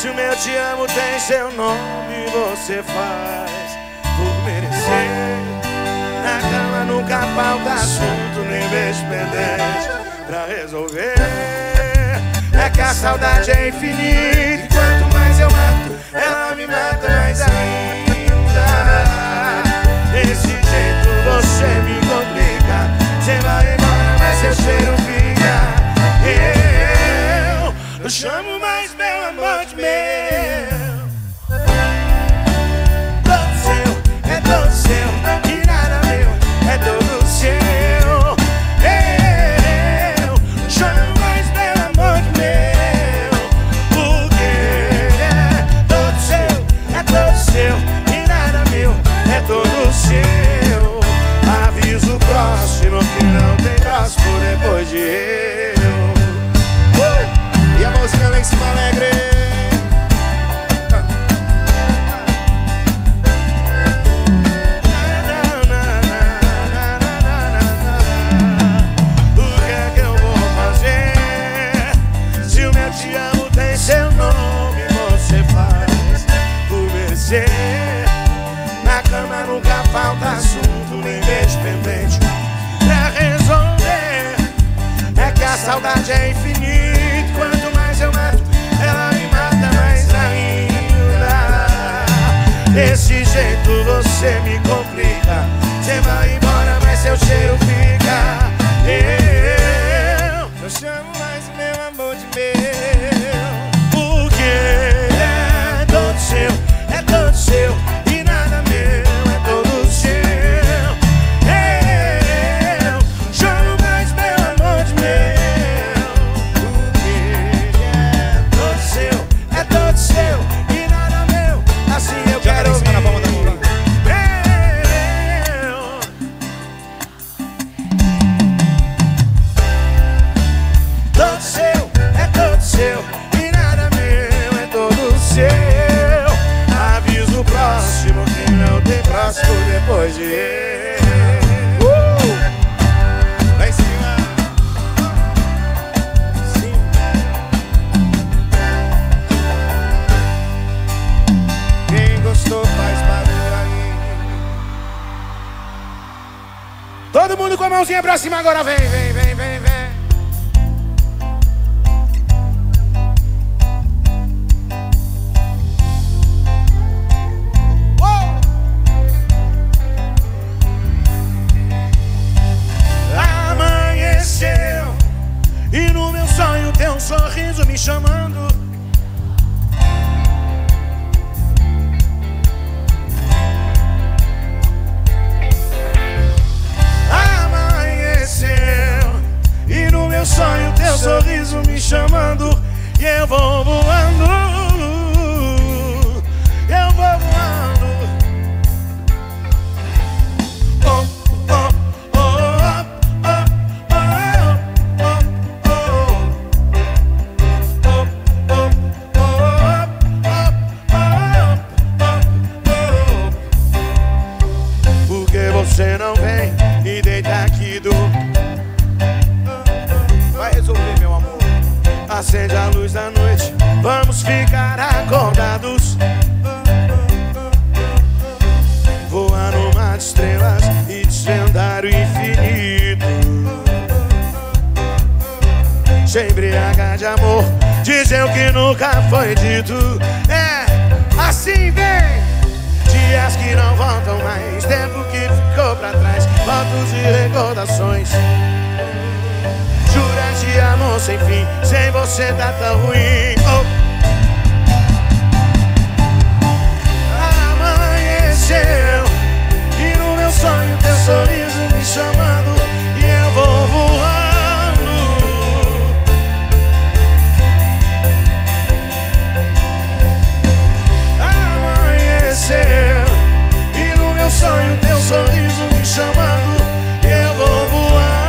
Se o meu te amo tem seu nome, você faz por merecer. Na cama nunca falta assunto, nem beijo pendente pra resolver. É que a saudade é infinita, e quanto mais eu mato, ela me mata mais ainda. Desse jeito você me complica. Você vai embora, mas seu cheiro fica. Eu chamo mais meu amor de meu. Todo seu, é todo seu, e nada meu, é todo seu. Eu chamo mais meu amor de meu. Porque é todo seu, e nada meu, é todo seu. Aviso o próximo que não tem próximo depois de eu. E a mãozinha lá em cima alegre. O que é que eu vou fazer? Se o meu te amo tem seu nome, você faz por merecer. Na cama nunca falta assunto, nem beijo pendente pra resolver. É que a saudade é infinita. Quanto mais eu mato, ela me mata mais ainda. Desse jeito você me complica. Você vai embora, mas seu cheiro fica. Eu chamo mais o meu amor de meu. Porque é todo seu, e nada meu, é todo seu. Eu chamo mais meu amor de meu. É todo seu, e nada meu. Assim eu quero ouvir. Na palma da mão. Todo seu, e nada meu, é todo seu. Aviso o próximo que não tem próximo depois de eu. Lá em cima. Sim. Quem gostou faz barulho aí. Todo mundo com a mãozinha pra cima agora, vem, vem, vem, vem, vem. Amanheceu e no meu sonho tem um sorriso me chamando. E no meu sonho teu sorriso me chamando. E eu vou voando. Eu vou voando. Oh, oh, oh, oh, oh, oh, oh, oh. Porque você não vem e deita aqui do. Vai resolver, meu amor. Acende a luz da noite, vamos ficar acordados. Voar no mar de estrelas e desvendar o infinito. Se embriagar de amor, dizer o que nunca foi dito. É, assim vem. Dias que não voltam mais, tempo que ficou pra trás, fotos e recordações. Juras de amor sem fim, sem você tá tão ruim. Oh. Amanheceu e no meu sonho teu sorriso me chamando. E eu vou voando. Amanheceu e no meu sonho teu sorriso me chamando. E eu vou voando.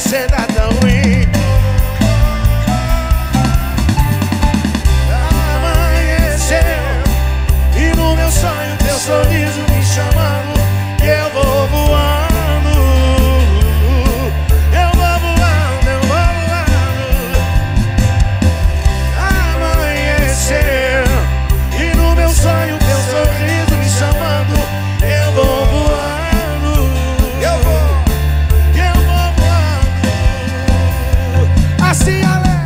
você tá tão ruim. Amanheceu e no meu sonho teu sorriso me chamando. E eu vou voando, eu vou voando, eu vou voando. Amanheceu e no meu sonho teu sorriso me chamando. Eu vou voando, eu vou voando. Assim, Ale.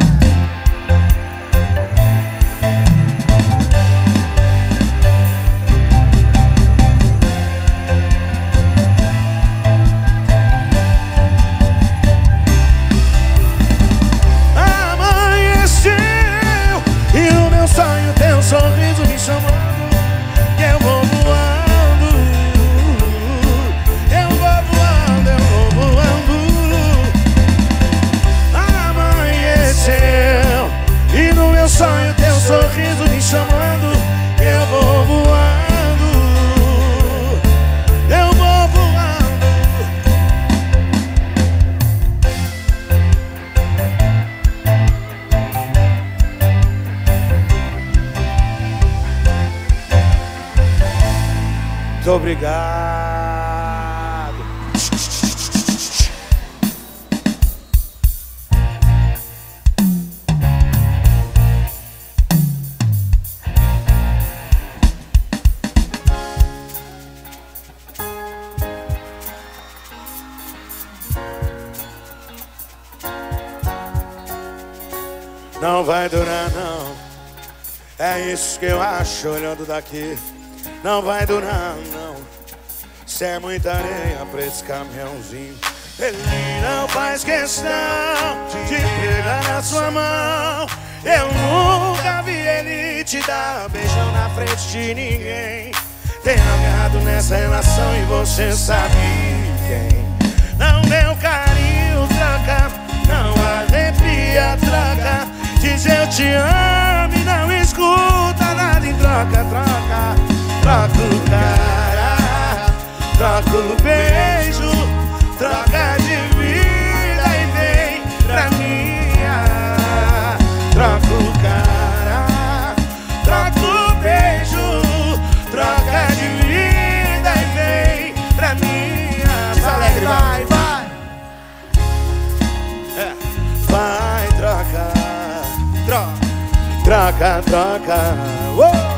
Amanheceu e no meu sonho teu sorriso me chamando. Eu vou voando, eu vou voando, eu vou voando. Amanheceu e no meu sonho teu sorriso me chamando. Eu vou voando, eu vou voando. Muito obrigado. Não vai durar não, é isso que eu acho olhando daqui. Não vai durar não, cê é muita areia pra esse caminhãozinho. Ele não faz questão de pegar na sua mão. Eu nunca vi ele te dar beijão na frente de ninguém. Tem agarrado nessa relação e você sabe quem. Não deu carinho, troca, não arrepia, troca. Diz eu te amo e não escuta nada em troca, troca. Troca o cara, troca o beijo, troca de vida e vem pra minha. Troca o cara, troca o beijo, troca de vida e vem pra minha. Vai, vai, vai. Vai, troca, troca, troca, troca.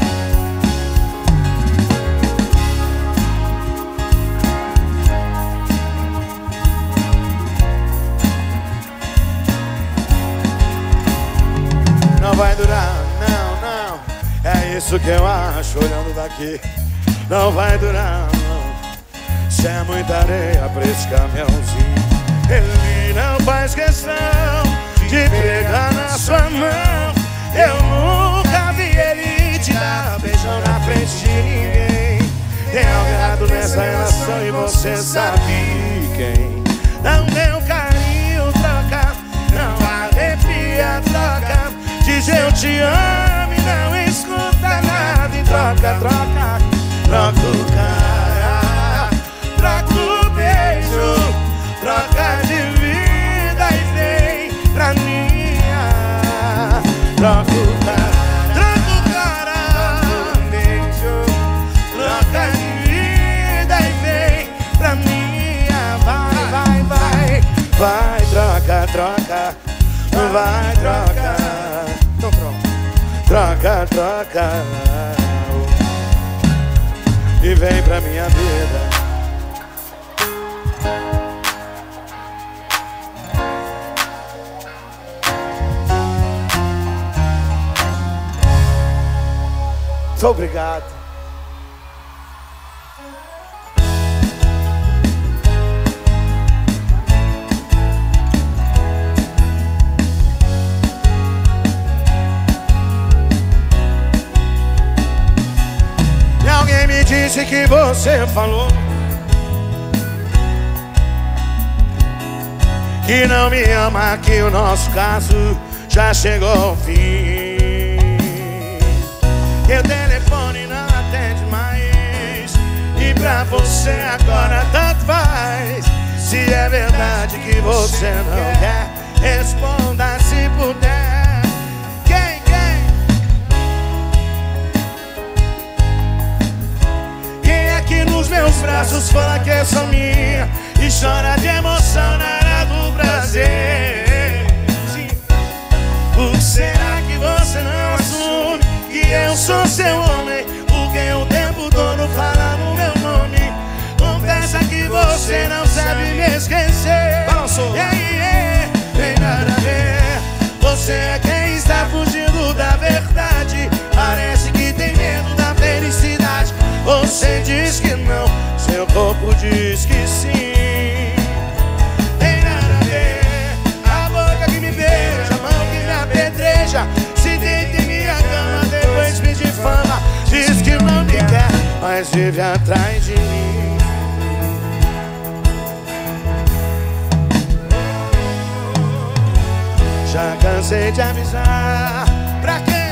Não vai durar, não, não, é isso que eu acho olhando daqui. Não vai durar, não, cê é muita areia pra esse caminhãozinho. Ele não faz questão de pegar na sua mão. Eu nunca vi ele te dar beijão na frente de ninguém. Tem alguém nessa relação e você sabe quem. Não deu carinho, troca, não arrepia, troca. Diz eu te amo e não escuta nada em troca, troca. Troca o cara, troca o beijo, troca de vida e vem pra minha. Troca o cara, troca o beijo, troca de vida e vem pra minha. Vai, vai, vai, vai, troca, troca, vai, troca. Troca, troca e vem pra minha vida. Muito obrigado. Disse que você falou que não me ama, que o nosso caso já chegou ao fim. Que o telefone não atende mais e pra você agora tanto faz Se é verdade que você não quer, responda se puder. Quem? Quem aqui nos meus braços fala que é só minha e chora de emoção na hora do prazer? Sim. Por que será que você não assume que eu sou seu homem? Porque o tempo todo fala no meu nome. Confessa que você não sabe me esquecer. Balançou. Tem nada a ver. Você é quem está fugindo da verdade. Parece que tem medo da felicidade. Você diz que não, seu corpo diz que sim. Tem nada a ver. A boca que me beija, a mão que me apedreja, se deita em minha cama, depois me difama. Diz que não me quer, mas vive atrás de mim. Já cansei de avisar. Pra quê?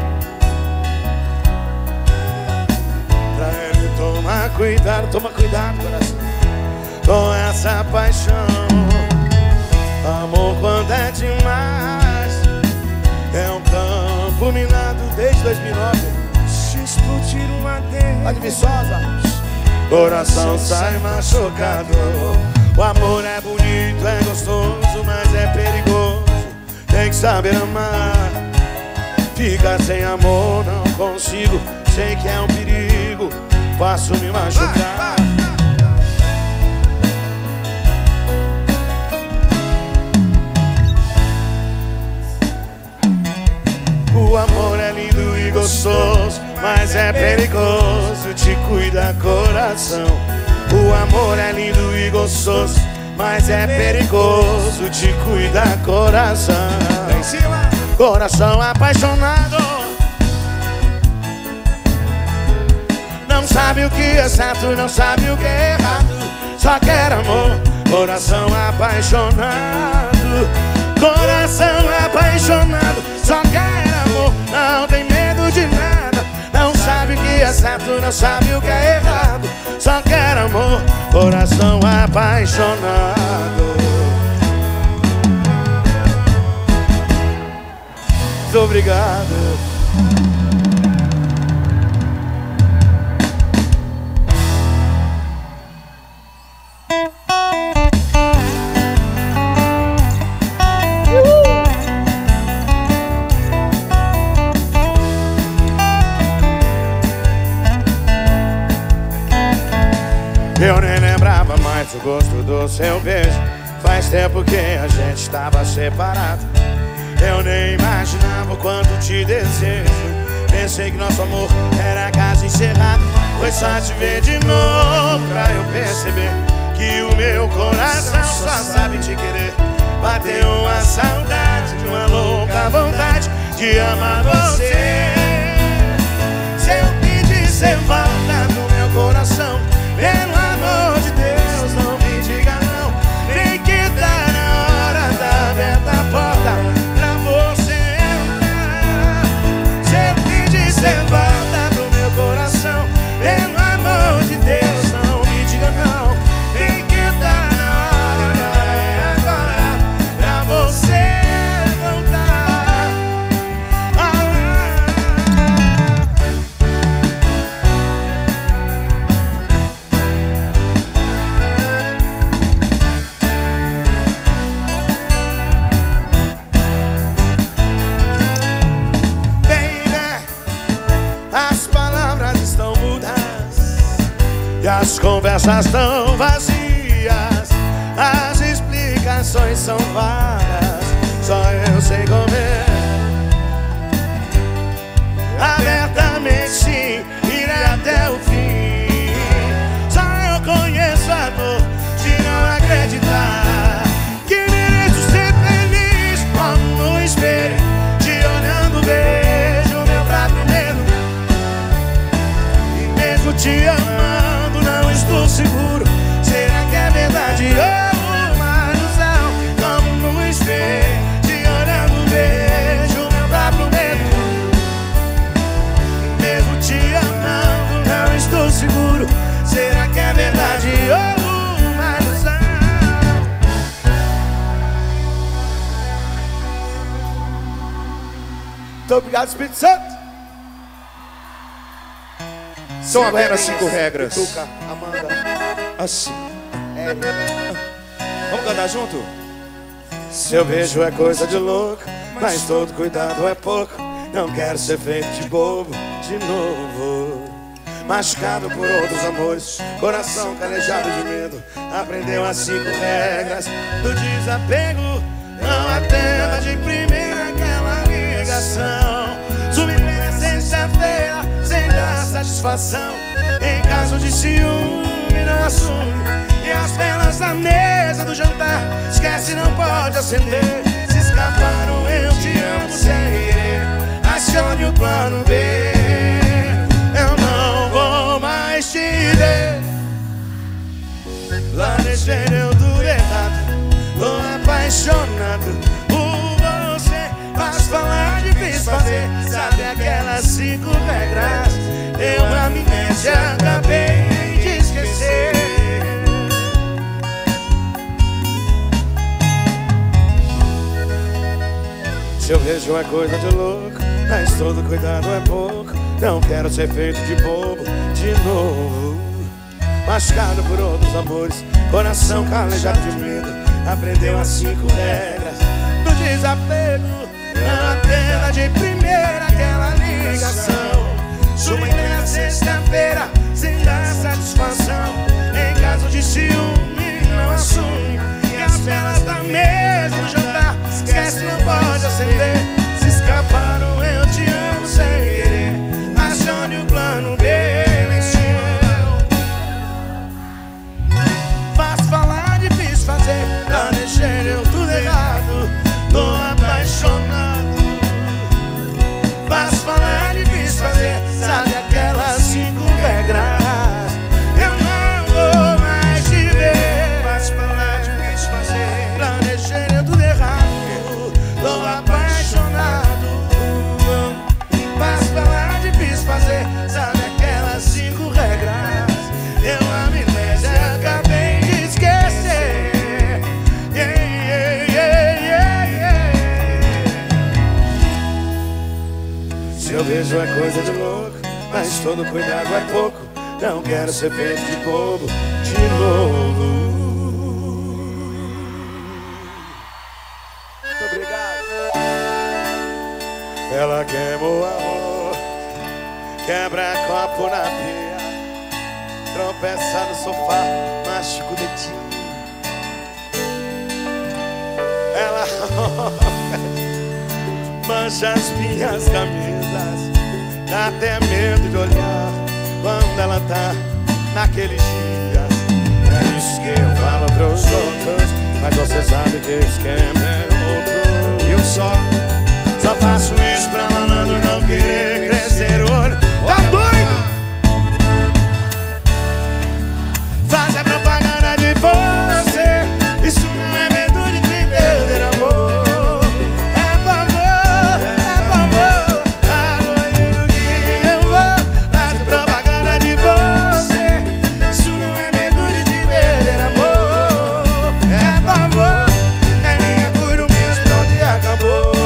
Pra ele tomar cuidado. Toma cuidado, coração, com essa paixão. Amor quando é demais. É um campo minado desde 2009. Se explodir uma dentro, pode Viçosa, coração sai machucado. O amor é bonito, é gostoso, mas é perigoso. Tem que saber amar. Ficar sem amor não consigo. Sei que é um perigo, faço me machucar. O amor é lindo e gostoso, mas é perigoso. Te cuida, coração. O amor é lindo e gostoso, mas é perigoso. Te cuida, coração. Coração apaixonado, não sabe o que é certo, não sabe o que é errado, só quer amor. Coração apaixonado, coração apaixonado, só quer amor. Não tem medo de nada, não sabe o que é certo, não sabe o que é errado, só quer amor. Coração apaixonado. Muito obrigado. Eu nem lembrava mais o gosto do seu beijo. Faz tempo que a gente estava separado. Eu nem imaginava o quanto te desejo. Pensei que nosso amor era caso encerrado. Foi só te ver de novo pra eu perceber que o meu coração só sabe te querer. Bateu uma saudade, uma louca vontade de amar você. Se eu pedir, você volta no meu coração. Pelo amor de Deus, não me diga não. Tem que dar na hora da aberta a porta pra você entrar. Se eu pedir, você volta pro meu coração. Pelo amor de Deus, não me diga não. Tem que dar na hora, é agora, pra você voltar. As palavras estão mudas e as conversas tão vazias. As explicações são vagas, só eu sei como é. Abertamente sim, irei até o fim. Só eu conheço a dor de não acreditar que mereço ser feliz como no espelho. Te olhando vejo meu próprio medo. Te amando, não estou seguro. Será que é verdade ou uma ilusão? Como no espelho, te olhando bem. Muito obrigado, Espírito Santo. São apenas 5 regras. Tuca, Amanda. Assim. É. Vamos cantar junto? Seu beijo é coisa de louco, mas todo cuidado é pouco. Não quero ser feito de bobo de novo. Machucado por outros amores, coração calejado de medo. Aprendeu as 5 regras do desapego. Não atenda de primeira aquela ligação. Submeter sexta-feira sem dar satisfação. Em caso de ciúme não assume. E as velas da mesa do jantar esquece, não pode acender. Se escaparam, eu te amo sem querer. Acione o plano B. Eu não vou mais te ver. Planejei, deu tudo errado. Tô apaixonado por você. Faz falar, difícil fazer. Sabe aquelas 5 regras? Eu na amnésia acabei de esquecer. Seu beijo é coisa de louco, mas todo cuidado é pouco. Não quero ser feito de bobo de novo. Machucado por outros amores, coração calejado de medo. Aprendeu as 5 regras do desapego. Não atenda de primeira aquela ligação. Submeter a sexta-feira sem dar satisfação. Em caso de ciúme não assume. E as velas da mesa do jantar esquece, não pode acender. Se escaparam, eu te amo sem querer. Acione o plano B. Fácil falar, difícil fazer. Planejei, deu tudo errado. Tô apaixonado. Fácil falar, difícil fazer. Sabe aquelas 5 regras? Eu não vou mais te ver. Fácil falar, difícil fazer. Planejei, deu tudo errado. Tô apaixonado. Fácil falar, difícil fazer. Sabe aquelas 5 regras? Eu a amnésia acabei de esquecer. Seu beijo é coisa de louco, mas todo cuidado é pouco. Não quero ser feito de bobo de novo. Muito obrigado. Ela queimou amor, quebra copo na pia, tropeça no sofá, machuca o dedinho. Ela mancha as minhas camisas, dá até medo de olhar quando ela tá naqueles dias. É isso que eu falo pros outros, mas você sabe que o esquema é outro. Eu só faço isso pra malandro não querer crescer o olho. Tá doido? Faz a propaganda de você. Isso não é medo de te perder, amor. É favor, tá doido que eu vou. Faz a propaganda de você. Isso não é medo de te perder, amor. É favor, é minha cura, o meu pronto e acabou.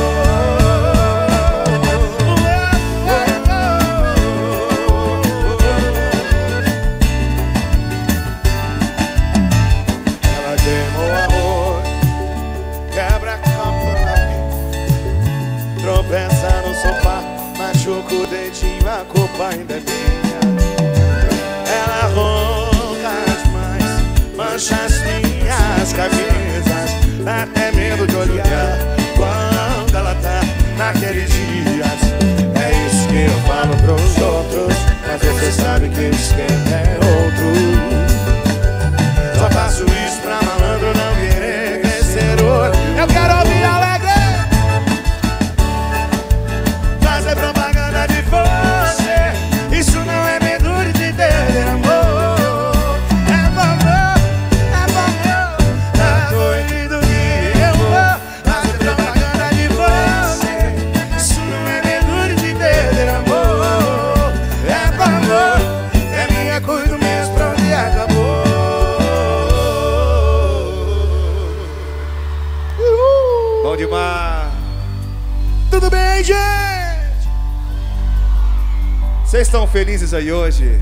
Tropeça no sofá, machuca o dedinho, a culpa ainda é minha. Ela ronca demais, mancha as minhas camisas, dá até medo de olhar quando ela tá naqueles dias. É isso que eu falo pros outros, mas você sabe que o esquema é outro. Só faço isso pra malandro não querer crescer o olho. Eu quero ouvir alegre. Fazer propaganda de você. Isso não é medo de te perder, amor. É favor, tá doido que eu vou. Fazer propaganda de você. Isso não é medo de te perder, amor. É favor, é minha coisa mesmo, pronto e acabou. Bom demais. Tudo bem, gente? Vocês estão felizes aí hoje?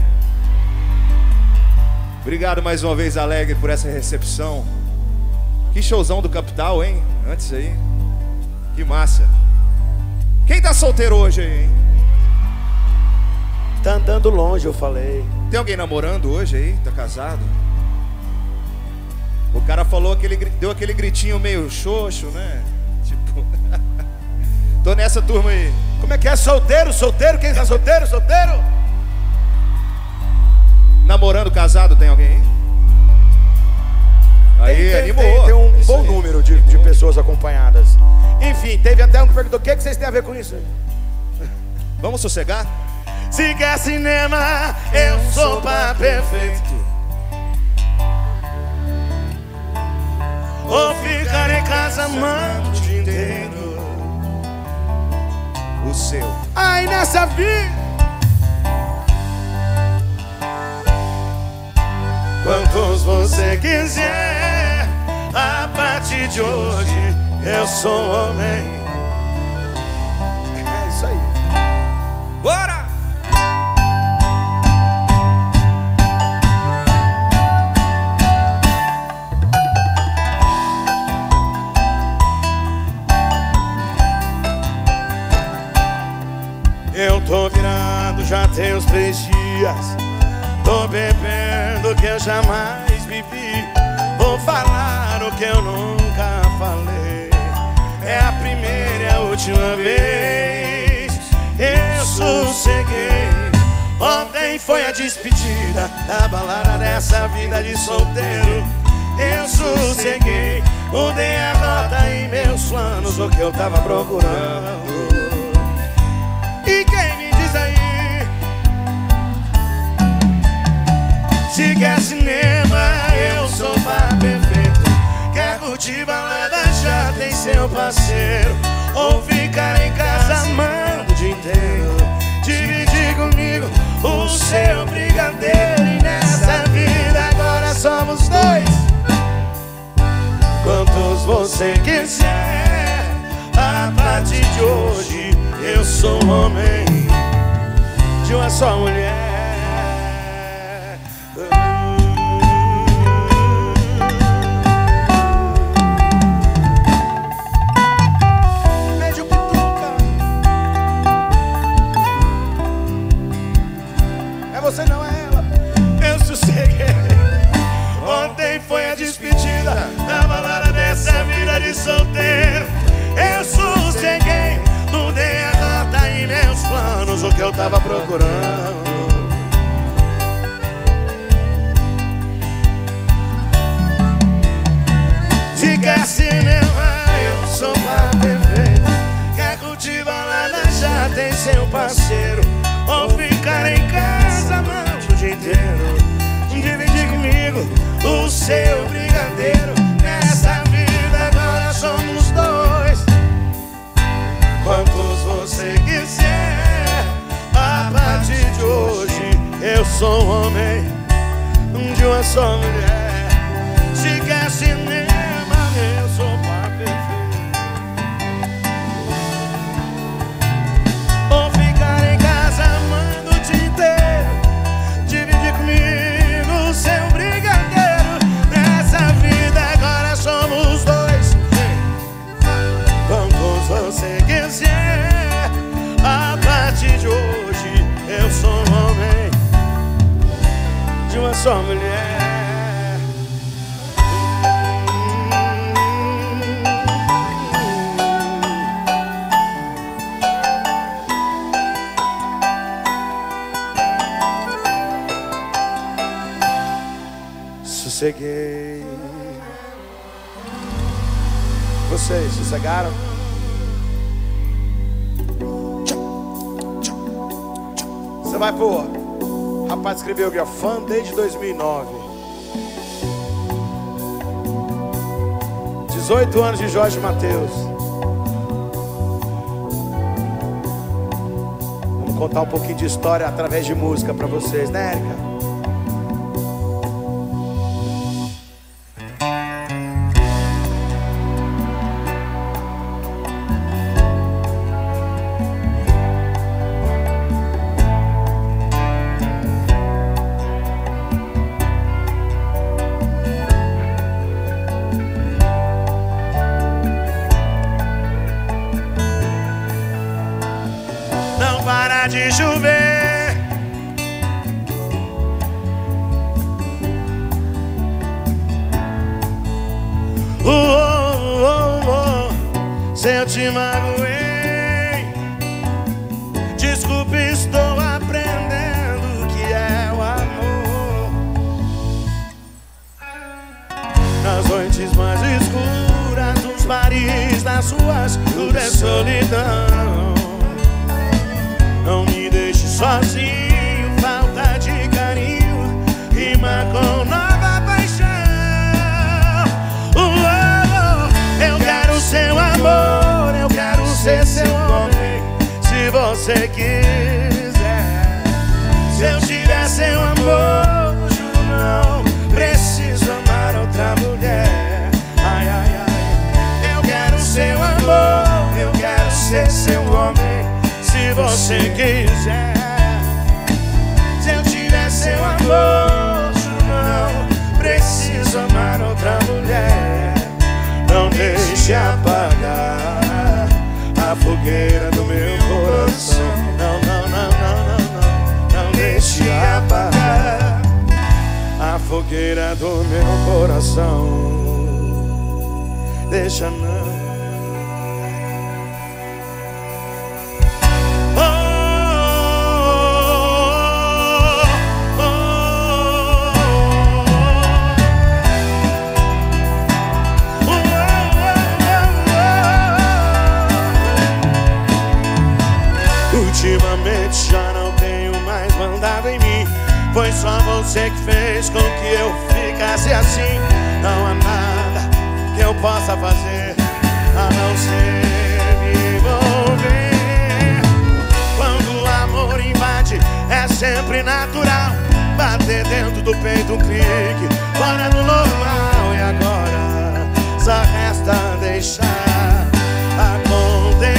Obrigado mais uma vez, Alegre, por essa recepção. Que showzão do Capital, hein? Antes aí. Que massa. Quem tá solteiro hoje aí, hein? Tá andando longe, eu falei. Tem alguém namorando hoje aí? Tá casado? O cara falou que ele deu aquele gritinho meio xoxo, né? Tipo... Tô nessa turma aí. Como é que é? Solteiro? Solteiro? Quem tá solteiro? Solteiro? Namorando, casado, tem alguém aí? Animou. Tem um bom número de pessoas acompanhadas. Enfim, teve até um que perguntou: o que vocês têm a ver com isso? Vamos sossegar? Se quer cinema, eu sou par perfeito. Ou ficar em casa amando o dia inteiro. O seu. Ai, nessa vida, quantos você quiser, a partir de hoje eu sou homem. É isso aí. Bora! Eu tô virado já tem uns 3 dias. Tô bebendo o que eu jamais bebi. Vou falar o que eu nunca falei. É a primeira e a última vez. Eu sosseguei. Ontem foi a despedida da balada dessa vida de solteiro. Eu sosseguei. Mudei a rota e meus planos, o que eu tava procurando. E quem me diz aí? Se quer cinema, eu sou par perfeito. Quer curtir balada, já tem seu parceiro. Ou ficar em casa amando o dia inteiro. Dividir comigo o seu brigadeiro. E nessa vida agora somos dois. Quantos você quiser, a partir de hoje eu sou homem de uma só mulher. Médio Pituca. É você, não é ela. Eu sosseguei. Ontem foi a despedida da balada dessa vida de solteiro. Eu sosseguei. Mudei a rota e meus planos, o que eu tava procurando. Se quer cinema, eu sou par perfeito. Quer curtir balada, já tem seu parceiro. Ou ficar em casa amando o dia inteiro. Dividir comigo o seu brigadeiro. Nessa vida agora somos dois. Quantos você quiser, a partir de hoje eu sou homem de uma só mulher. Se quer cinema, eu sou par perfeito. Ou ficar em casa amando o dia inteiro. Dividir comigo o seu brigadeiro. Nessa vida agora somos dois. Quantos você quiser, a partir de hoje eu sou homem de uma só mulher. Sosseguei. Vocês sossegaram? Você vai pôr. Rapaz escreveu aqui, ó, fã desde 2009. 18 anos de Jorge Mateus. Vamos contar um pouquinho de história através de música pra vocês, né, Érica? para de chover. Se eu te magoei, desculpe, estou aprendendo o que é o amor. Nas noites mais escuras, nos bares, nas ruas, tudo é solidão. Não me deixe sozinho, falta de carinho, rima com nova paixão. Eu quero seu amor, eu quero ser seu homem, se você quiser. Se eu tiver seu amor, juro não preciso amar outra mulher. Ai, ai, ai. Eu quero seu amor, eu quero ser seu homem, se você quiser. Se eu tiver seu amor, juro não preciso amar outra mulher. Não deixe apagar a fogueira do meu coração. Não, não, não, não, não, não. Não deixe apagar a fogueira do meu coração. Deixa não. Ultimamente já não tenho mais mandado em mim. Foi só você que fez com que eu ficasse assim. Não há nada que eu possa fazer a não ser me envolver. Quando o amor invade é sempre natural bater dentro do peito um clique fora do normal. E agora só resta deixar acontecer.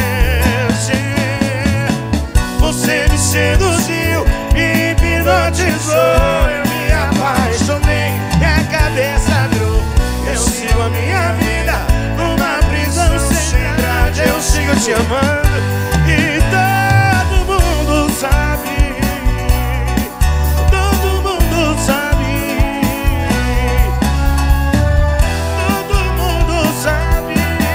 Você me seduziu, me hipnotizou, eu me apaixonei e a cabeça virou. Eu sigo a minha vida numa prisão sem grade. Eu sigo te amando e todo mundo sabe. Todo mundo sabe. Todo mundo sabe.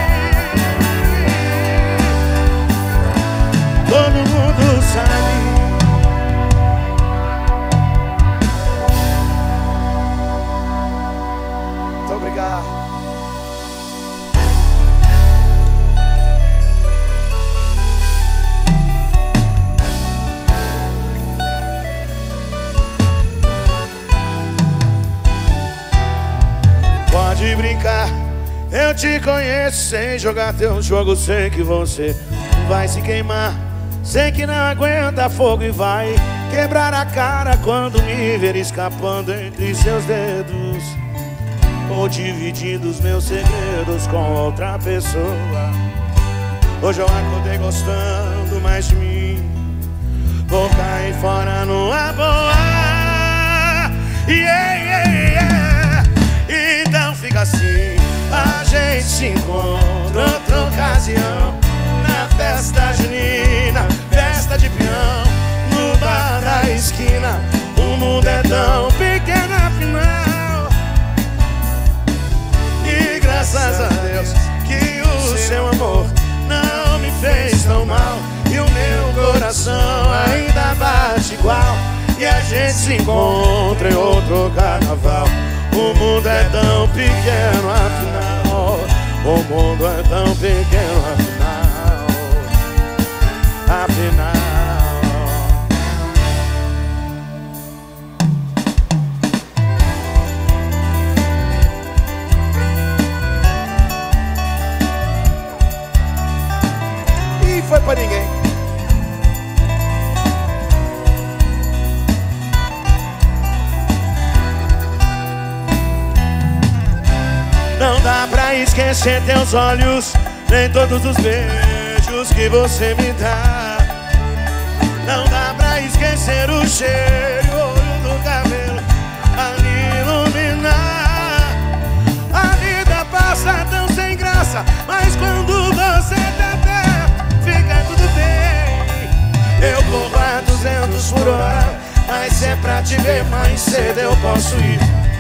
Todo mundo sabe. Muito obrigado. Pode brincar, eu te conheço. Sem jogar teu jogo, sei que você vai se queimar. Sei que não aguenta fogo e vai quebrar a cara quando me ver escapando entre seus dedos, ou dividindo os meus segredos com outra pessoa. Hoje eu acordei gostando mais de mim, vou cair fora numa boa. Yeah, yeah, yeah. Então fica assim, a gente se encontra outra ocasião, na festa junina, festa de peão, no bar da esquina. O mundo é tão pequeno afinal, e graças a Deus que o seu amor não me fez tão mal, e o meu coração ainda bate igual, e a gente se encontra em outro carnaval. O mundo é tão pequeno afinal, o mundo é tão pequeno afinal, afinal. E foi pra ninguém. Não dá pra esquecer teus olhos, nem todos os beijos que você me dá. Não dá pra esquecer o cheiro e o olho do cabelo a me iluminar. A vida passa tão sem graça, mas quando você tá perto, fica tudo bem. Eu corro te ver mais cedo eu posso ir.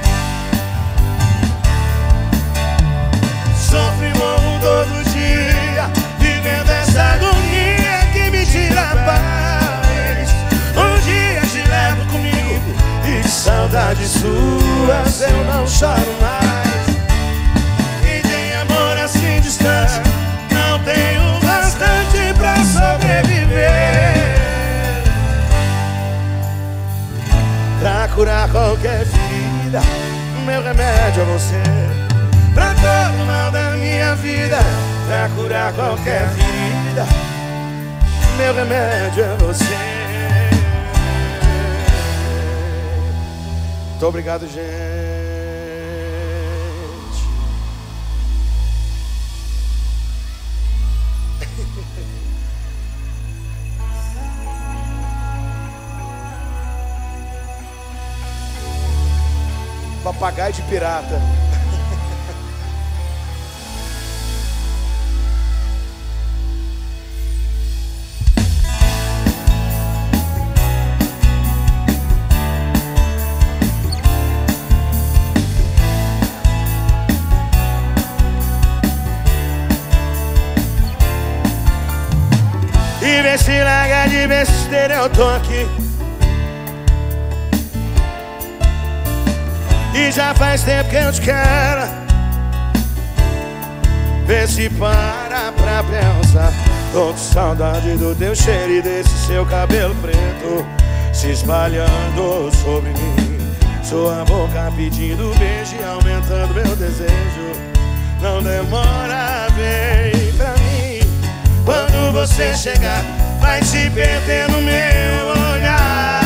Sofro e morro todo dia, vivendo essa agonia que me tira a paz. Um dia te levo comigo e de saudades suas eu não choro mais. E tem amor assim distante, não tenho bastante pra sobreviver. Pra curar qualquer ferida, meu remédio é você. Pra todo mal da minha vida, pra curar qualquer ferida, meu remédio é você. Muito obrigado, gente. Papagaio de pirata. E vê se larga de besteira, eu tô aqui. E já faz tempo que eu te quero. Vê se para pra pensar. Tô com saudade do teu cheiro e desse seu cabelo preto se espalhando sobre mim. Sua boca pedindo beijo e aumentando meu desejo. Não demora, vem pra mim. Quando você chegar, vai se perder no meu olhar.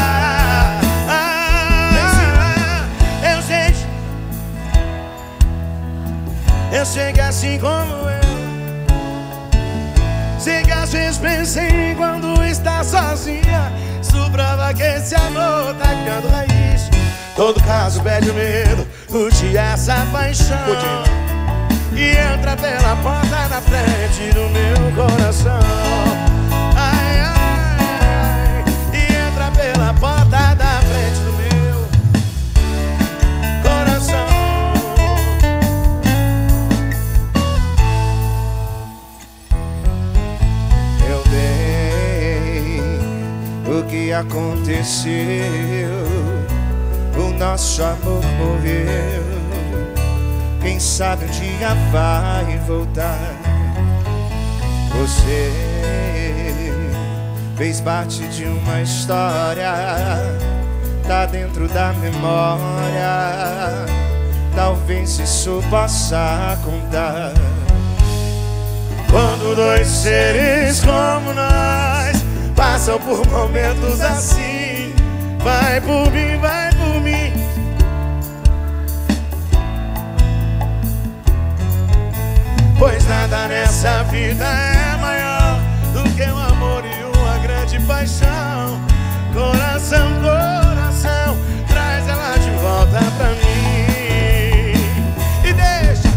Eu sei que assim como eu, sei que às vezes pensa em mim quando está sozinha. Isso prova que esse amor tá criando raiz. Todo caso perde o medo, curte essa paixão e entra pela porta na frente do meu coração. Ai, ai, ai, e entra pela porta da frente do meu coração. O que aconteceu? O nosso amor morreu. Quem sabe um dia vai voltar. Você fez parte de uma história, tá dentro da memória. Talvez isso possa contar. Quando dois seres como nós passam por momentos assim, vai por mim, vai por mim. Pois nada nessa vida é maior do que o amor e uma grande paixão. Coração, coração, traz ela de volta pra mim. E deixa,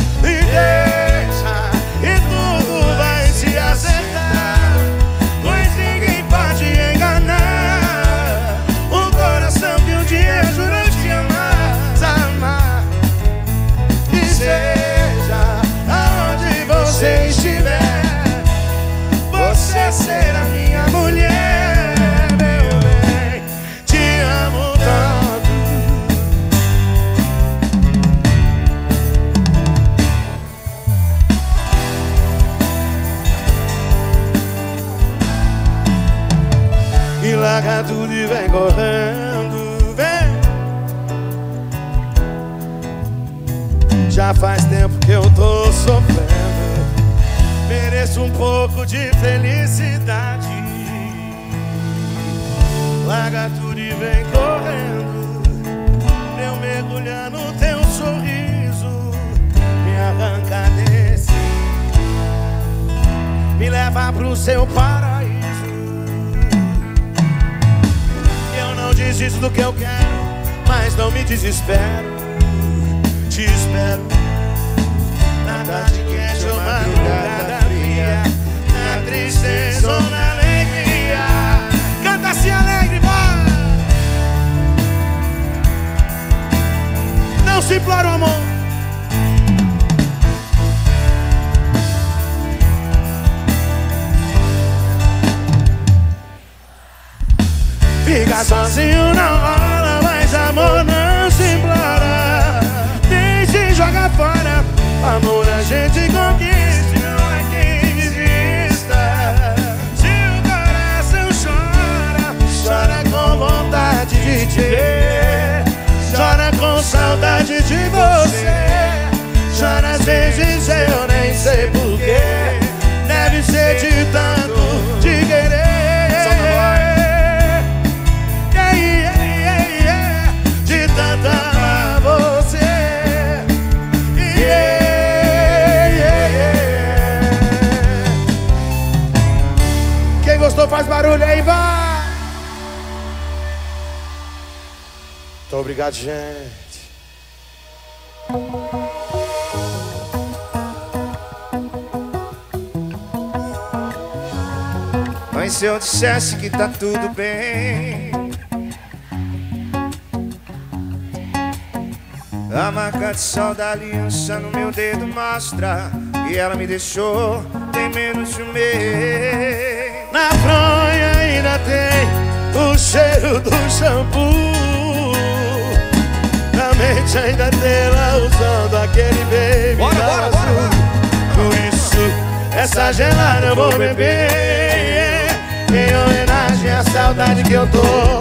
e tudo vai se acertar. Pois ninguém pode enganar o coração que um dia jurou te amar. Amar. E seja aonde você estiver, você será minha mulher, meu bem. Te amo tanto. E larga tudo e vem correndo, vem. Já faz tempo que eu tô sofrendo, mereço um pouco de felicidade. Larga tudo e vem correndo, eu mergulhar no teu sorriso. Me arranca desse, me leva pro seu paraíso. Eu não desisto do que eu quero, mas não me desespero. Te espero na tarde quente ou madrugada fria, na tristeza ou na alegria. Canta assim alegre, vai! Ficar sozinho não rola, mas amor não se implora. Deixe jogar fora, amor a gente conquista, não é quem desista. Se o coração chora com vontade de te ver, chora com saudade de você, chora às vezes eu nem sei porquê. Deve ser de tanto te querer. De tanto amar você. Quem gostou faz barulho aí, vai. Muito obrigado, gente. Mas se eu dissesse que tá tudo bem, a marca de sol da aliança no meu dedo mostra que ela me deixou tem menos de um mês. Na fronha ainda tem o cheiro do shampoo, na mente ainda tem ela usando aquele baby azul. Por isso, essa gelada eu vou beber, em homenagem à saudade que eu tô,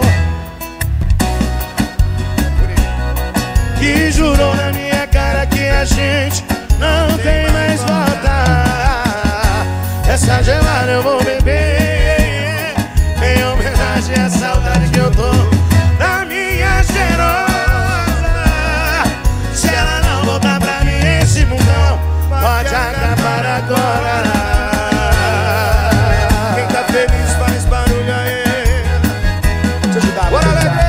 que jurou na minha cara que a gente não tem mais volta. Essa gelada eu vou beber, em homenagem à saudade que eu tô da minha cheirosa. Se ela não voltar pra mim, esse mundão pode acabar agora. Quem tá feliz faz barulho aí. Deixa eu ajudar. Bora, Alegre!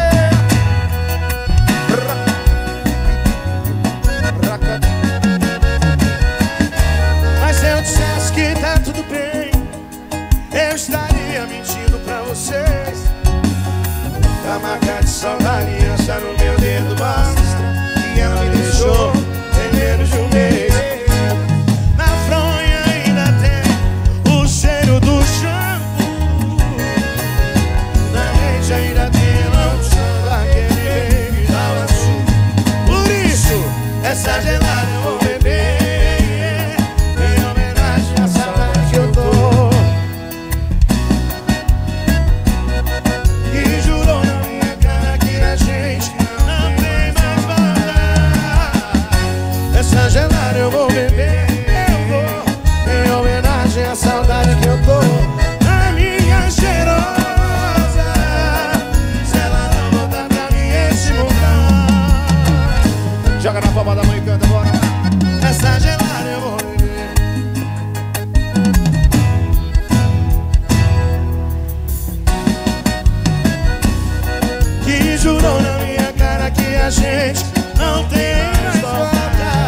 Mas se eu dissesse que tá tudo bem, eu estaria mentindo pra vocês. A marca de sol da aliança no meu dedo mostra que ela me deixou tem menos de um mês. Na fronha ainda tem o cheiro do shampoo, na mente ainda tem ela usando aquele baby da azul. Por isso, essa gelada eu vou beber, em homenagem à saudade que eu tô, que jurou na minha cara que a gente não tem mais volta. Essa gelada eu vou beber, eu vou, em homenagem à saudade que eu tô da minha cheirosa. Se ela não voltar pra mim, esse mundão. Joga na palma da mão e canta, bora. Essa gelada eu vou beber. Que jurou na minha cara que a gente não tem mais volta.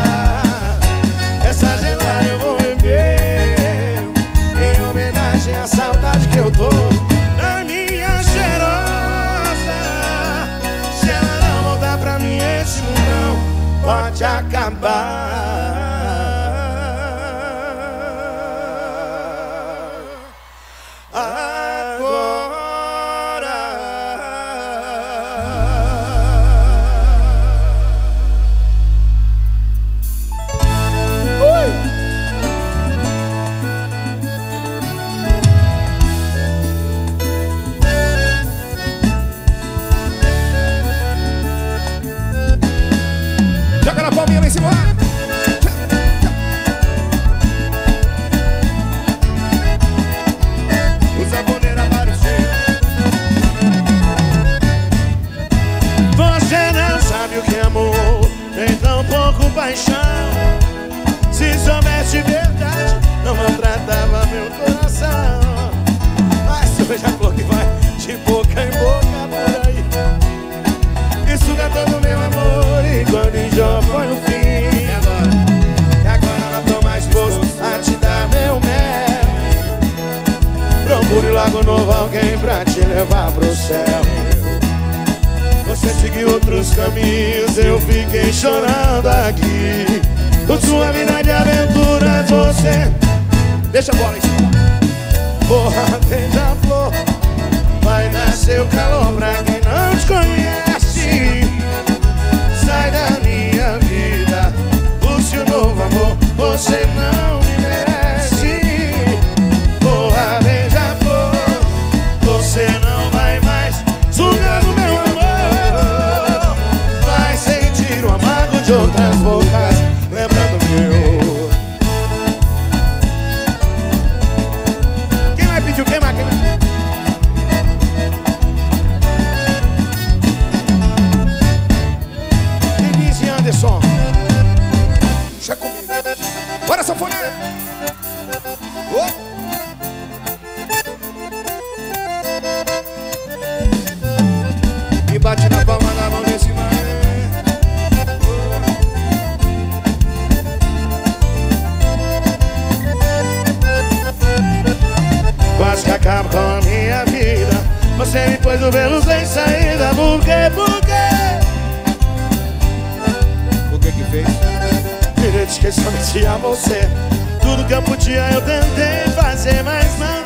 Essa gelada eu vou beber, em homenagem à saudade que eu tô da minha cheirosa. Se ela não voltar pra mim, esse mundão pode acabar agora. Joga na palminha lá em cima. O saboneiro apareceu. Você não sabe o que é amor, tem tão pouco paixão. Se soubesse verdade, não maltratava meu coração. Mas hoje a flor que vai de boca em boca por aí, que suga todo meu amor, e quando enjoa põe o fim. E agora não tô mais disposto a te dar meu mel. Procure logo novo alguém pra te levar pro céu. Você seguiu outros caminhos, eu fiquei chorando aqui. Por sua vida de aventuras você Deixa a bola em cima. porra, beija-flor, vai nascer o calor pra quem acaba com a minha vida. Você me pôs no beco sem saída. Por quê? Por quê? O que que fez? Me dediquei somente a você. Tudo que eu podia eu tentei fazer, mas não.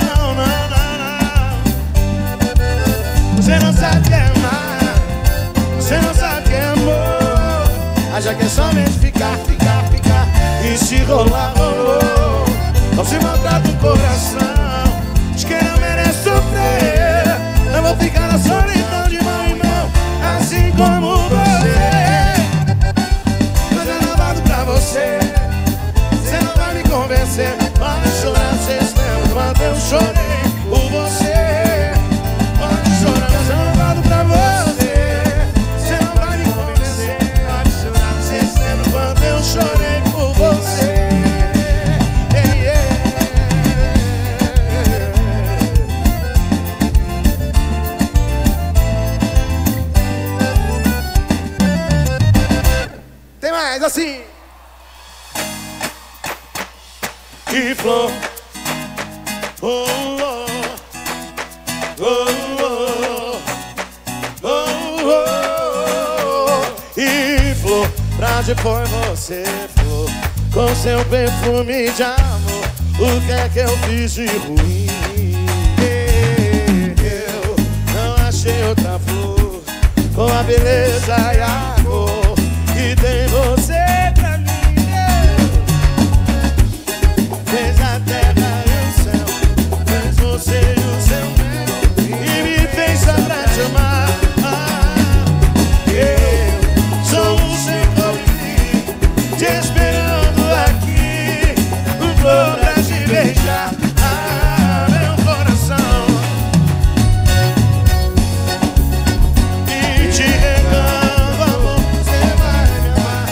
Você não sabe que é amar, você não sabe que é amor. Acha que é somente ficar e se rolar, rolou. Não se maltrata o coração de quem não merece sofrer. Eu vou ficar na solidão de mão em mão, assim como você. Mas é lavado pra você. Você não vai me convencer. Pode chorar, vocês lembram quando eu chorei por você. Pode chorar, mas é lavado pra você. Você não vai me convencer. Pode chorar, vocês lembram quando eu chorei por você. Tem mais assim. E flor, oh, oh, oh, oh, oh, oh. E flor, pra onde foi você, flor? Com seu perfume de amor, o que é que eu fiz de ruim? Eu não achei outra flor com a beleza e a cor que tem você pra mim. Fez a terra e o céu, fez você e o seu mel, e me fez só pra te amar. Eu sou o seu colibri, te esperando aqui, no flor pra te beijar. Meu coração, e te regando amor, você vai me amar.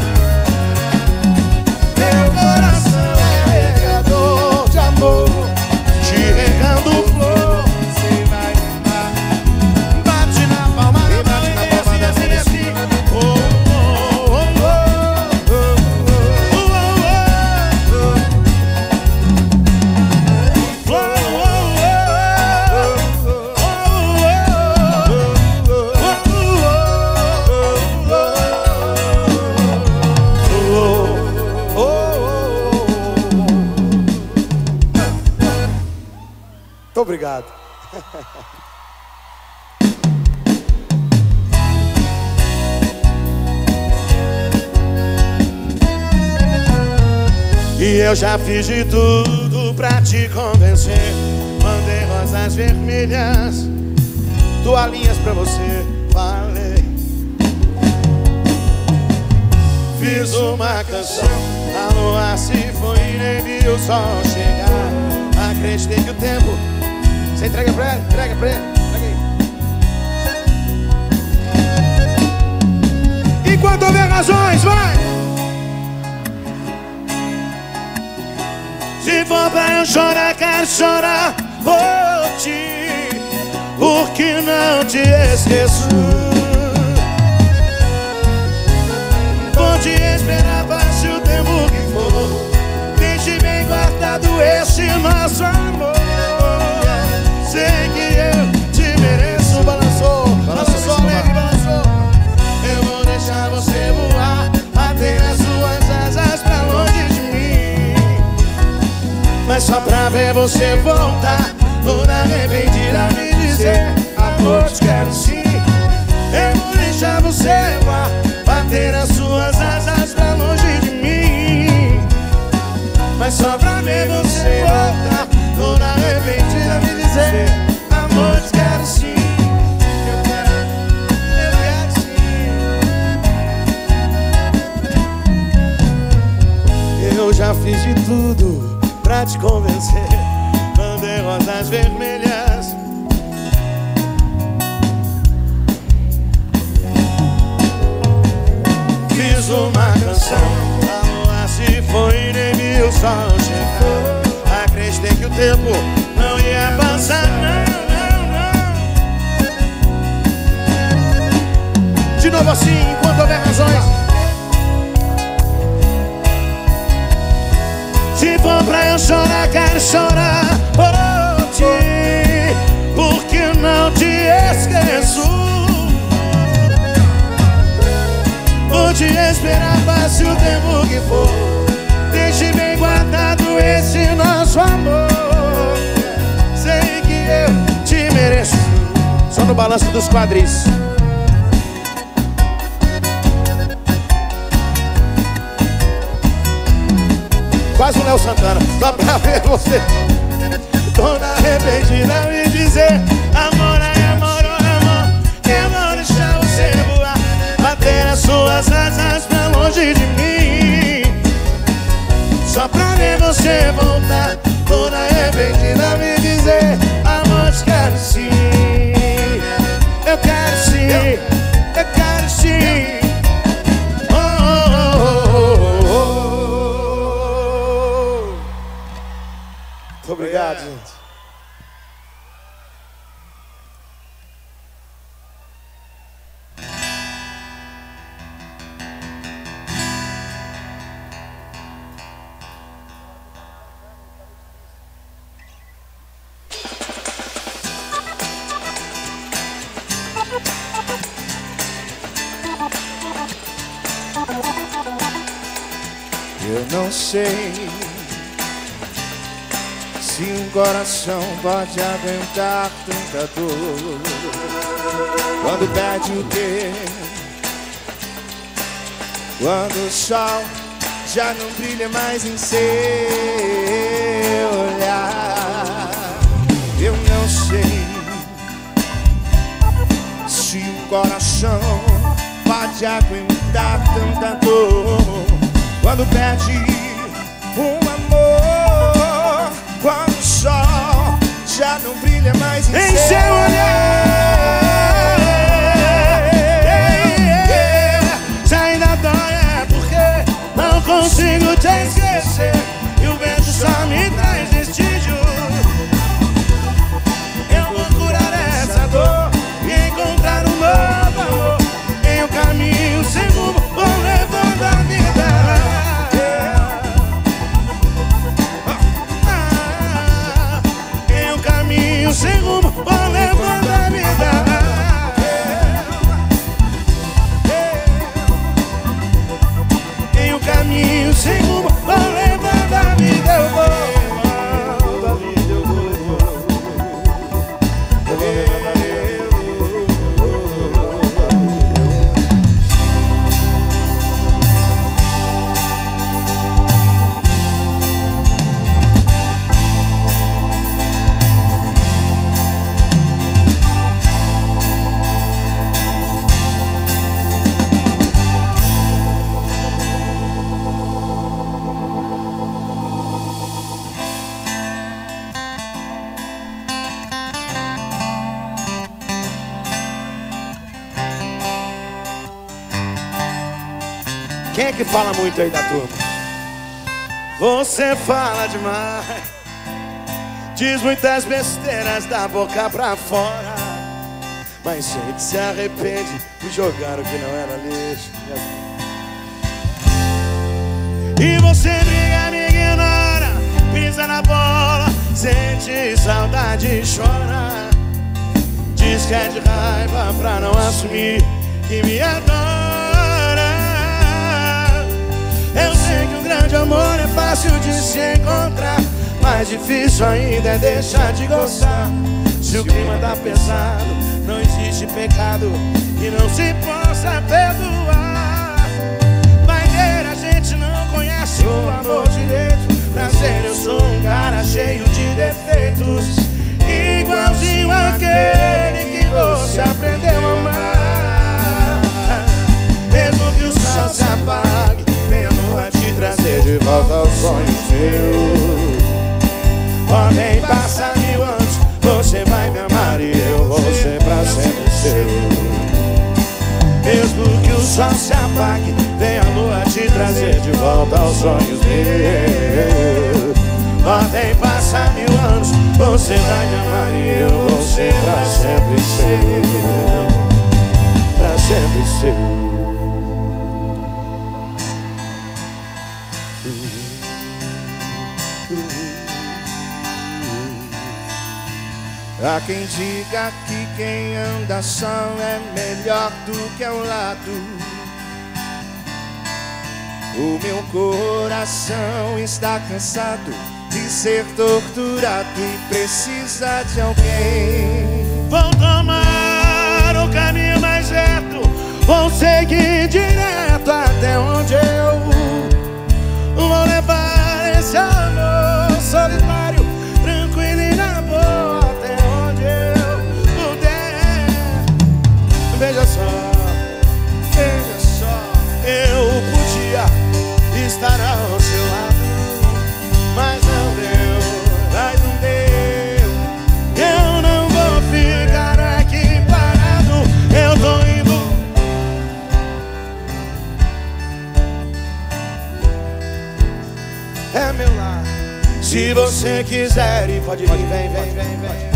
Meu coração é regador de amor, te regando flor, você vai me amar. Bate na palma da mão e assim, assim. Oh, oh, oh, oh, oh, oh, oh, oh. Flor, oh, muito obrigado. E eu já fiz de tudo pra te convencer. Mandei rosas vermelhas, toalhinhas pra você, falei. Fiz uma canção, a lua se foi e nem vi o sol chegar. Acreditei que o tempo... Você entrega pra ele, entrega pra ele, entrega aí. Enquanto houver razões, vai! Se for pra eu chorar, quero chorar por ti, porque não te esqueço. Vou te esperar, passe o tempo que for. Deixe bem guardado esse nosso amor. Sei que eu te mereço. Balançou, balançou, alegre, balançou. Eu vou deixar você voar, bater as suas asas pra longe de mim. Mas só pra ver você voltar, toda arrependida me dizer: amor, te quero sim. Eu vou deixar você voar, bater as suas asas pra longe de mim. Mas só pra ver você voltar, toda arrependida me dizer: amor, te quero sim. Eu quero sim. Eu já fiz de tudo pra te convencer. Mandei rosas vermelhas, fiz uma canção, a lua se foi e nem vi o sol chegar. Acreditei que o tempo não ia passar, não, não, não. De novo assim, enquanto houver razões. Se for pra eu chorar, quero chorar por ti. balanço dos quadris. Quase um Léo Santana, só pra ver você. Toda arrependida me dizer: amor, amor, amor, eu vou deixar você voar, bater as suas asas pra longe de mim, só pra ver você voltar. Toda arrependida me dizer: amor, eu quero sim, eu quero sim, eu quero sim. Oh, oh, oh, oh, oh. Muito obrigado, gente. Eu não sei se um coração pode aguentar tanta dor quando perde o quê? Quando o sol já não brilha mais em seu olhar. Eu não sei se um coração pode aguentar tanta dor quando perde um amor, quando o sol já não brilha mais em seu olhar. Se ainda dói é porque não consigo te esquecer, e o vento só me traz vestígio. Eu vou curar essa dor e encontrar um novo amor em um caminho sem rumo, vou levando a vida. Sem rumo, vou levando a vida. Em um caminho sem rumo, vou levando a vida. Eu vou levando a vida, eu vou levando a vida. Quem é que fala muito aí da turma? Você fala demais, diz muitas besteiras da boca pra fora, mas sei que se arrepende de jogar o que não era lixo. E você briga, me ignora, pisa na bola, sente saudade e chora. Diz que é de raiva pra não assumir que me adora. Eu sei que um grande amor é fácil de se encontrar, mais difícil ainda é deixar de gostar. Se o clima tá pesado, não existe pecado que não se possa perdoar. Vai ver, a gente não conhece o amor direito. Prazer, eu sou um cara cheio de defeitos, igualzinho àquele que você aprendeu a amar. Mesmo que o sol se apague, venha a lua te trazer de volta aos sonhos meus. Podem passar 1000 anos, você vai me amar e eu vou ser pra sempre seu. Mesmo que o sol se apague, venha a lua te trazer de volta aos sonhos meus. Podem passar 1000 anos, você vai me amar e eu vou ser pra sempre seu. Pra sempre seu. Há quem diga que quem anda só é melhor do que ao lado. O meu coração está cansado de ser torturado e precisa de alguém. Vou tomar caminho mais reto, vou seguir direto até onde eu vou levar esse amor solitário, tranquilo e na boa, até onde eu puder. Veja só, eu podia estar ao seu lado, mas não deu, mas não deu. Eu não vou ficar aqui parado, eu tô indo. É meu lar. Se você quiser ir, pode vir, vem.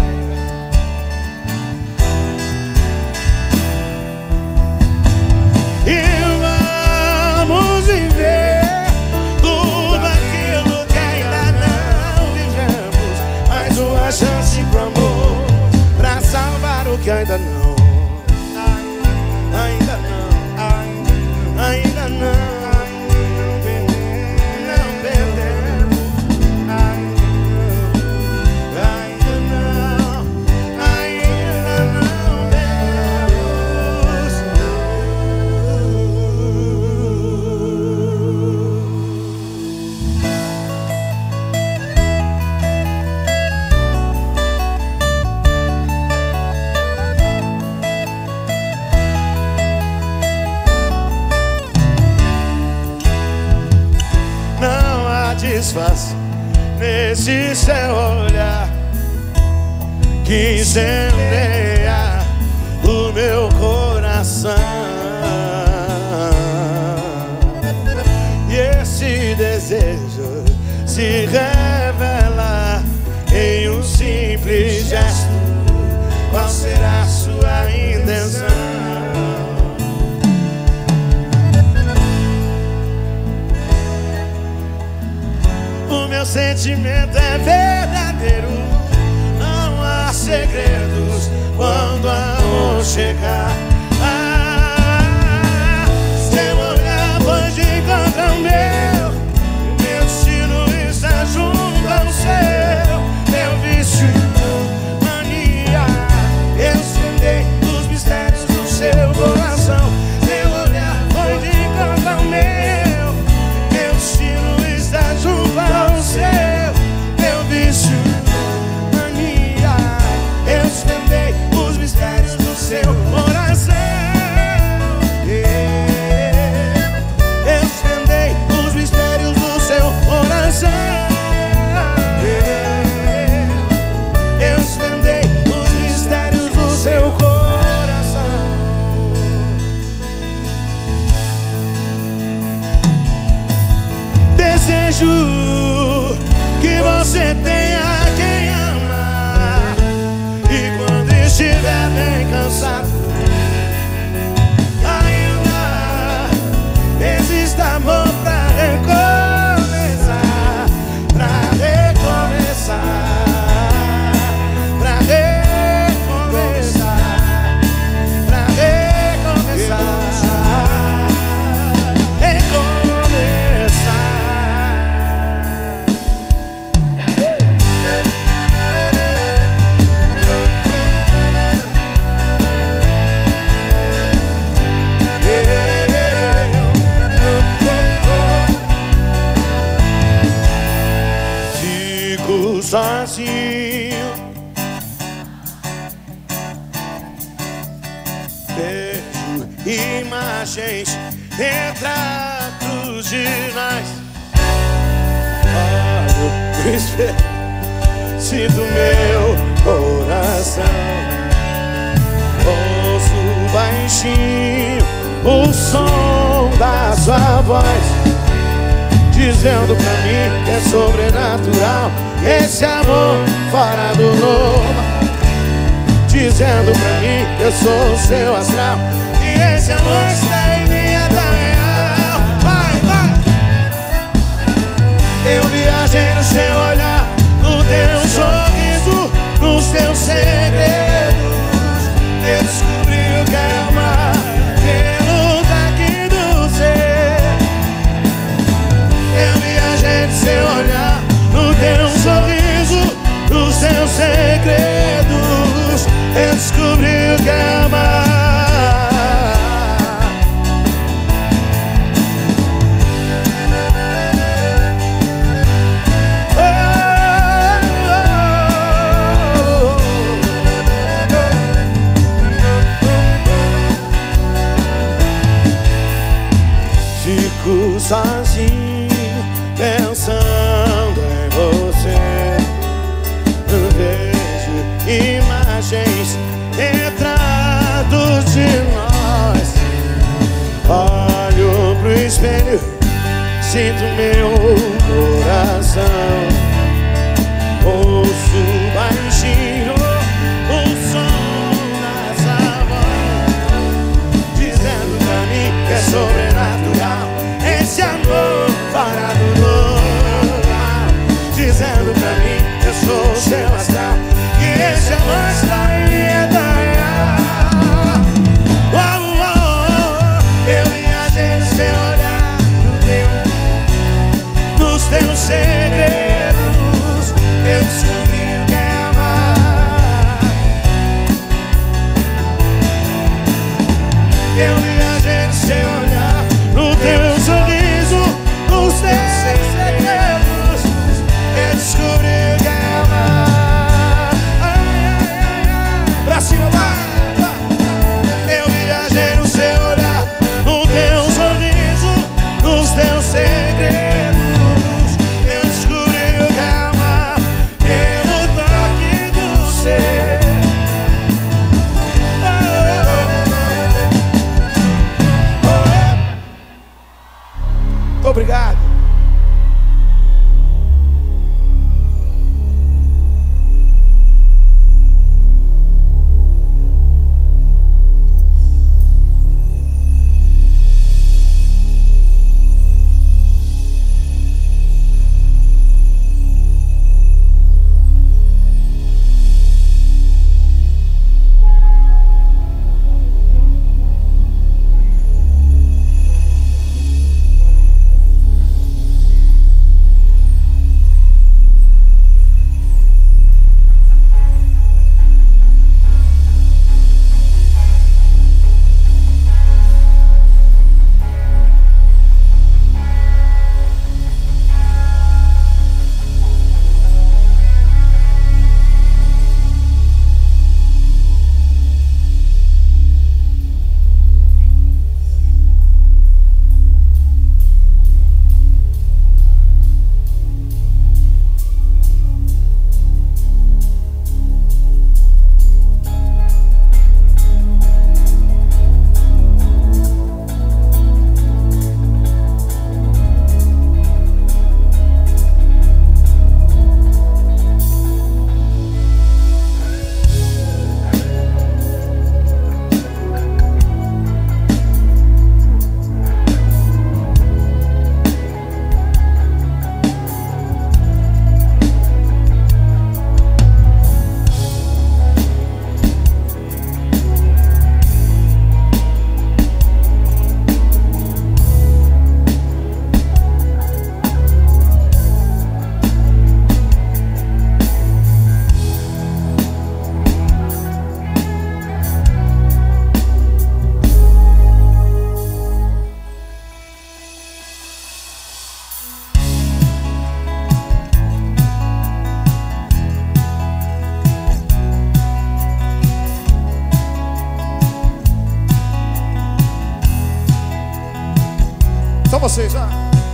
E vamos viver tudo aquilo que ainda não vivemos. Mais uma chance pro amor, pra salvar o que ainda não. Ainda não. Desfaz nesse seu olhar que incendeia o meu coração. E esse desejo se revela em um simples gesto. Qual será a sua intenção? O meu sentimento é verdadeiro, não há segredos quando amor chegar. Seu olhar foi de encontro ao meu destino está junto ao seu. Meu vício, mania, eu escondei os mistérios do seu coração. Seu olhar foi de encontro ao meu destino está junto ao seu. Meu vício, mania, eu escondei os mistérios do seu coração. Eu escondei os mistérios do seu coração. Eu escondei os mistérios do seu coração. Desejo que você tenha quem amar, e quando estiver bem cansado, ainda existe amor pra recomeçar, pra recomeçar, pra recomeçar, pra recomeçar, recomeçar. Fico sozinho, vejo imagens, retratos de nós. Olho no espelho, sinto meu coração. Ouço baixinho o som da sua voz, dizendo pra mim que é sobrenatural esse amor fora do normal. Dizendo pra mim que eu sou o seu astral, e esse amor está em mim, é tão real. Vai! Eu viajei no seu olhar, no teu sorriso, nos teus segredos. Eu descobri o que é amar pelo toque do ser. Eu viajei no seu olhar, no teu sorriso, nos teus segredos. Eu descobri o que é amar. sinto meu coração. Ouço baixinho o som dessa voz, dizendo pra mim que é sobrenatural esse amor fora do normal, dizendo pra mim que eu sou seu astral, que esse amor está em minha terra. Eu viajei no seu olhar, nos teus segredos, eu descobri o que é amar. Eu viajei no seu olhar, no teu sorriso, nos teus segredos, eu descobri o que é amar. Pra cima, vai! Eu viajei no seu olhar, no teu sorriso, nos teus segredos, eu descobri o que é amar, pelo toque do ser. Obrigado. Só vocês, já.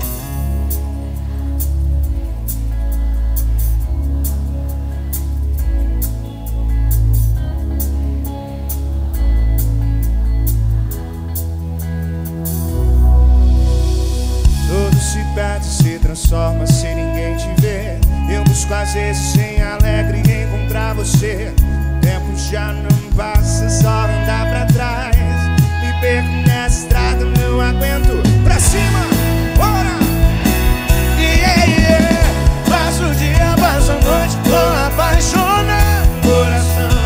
Tudo se perde, se transforma sem ninguém te ver. Eu busco às vezes sem alegre encontrar você. O tempo já não passa, só andar pra trás. Me perco nessa estrada, não aguento. Pra cima, bora! Yeah, yeah. Passo o dia, passo a noite, tô apaixonado no coração.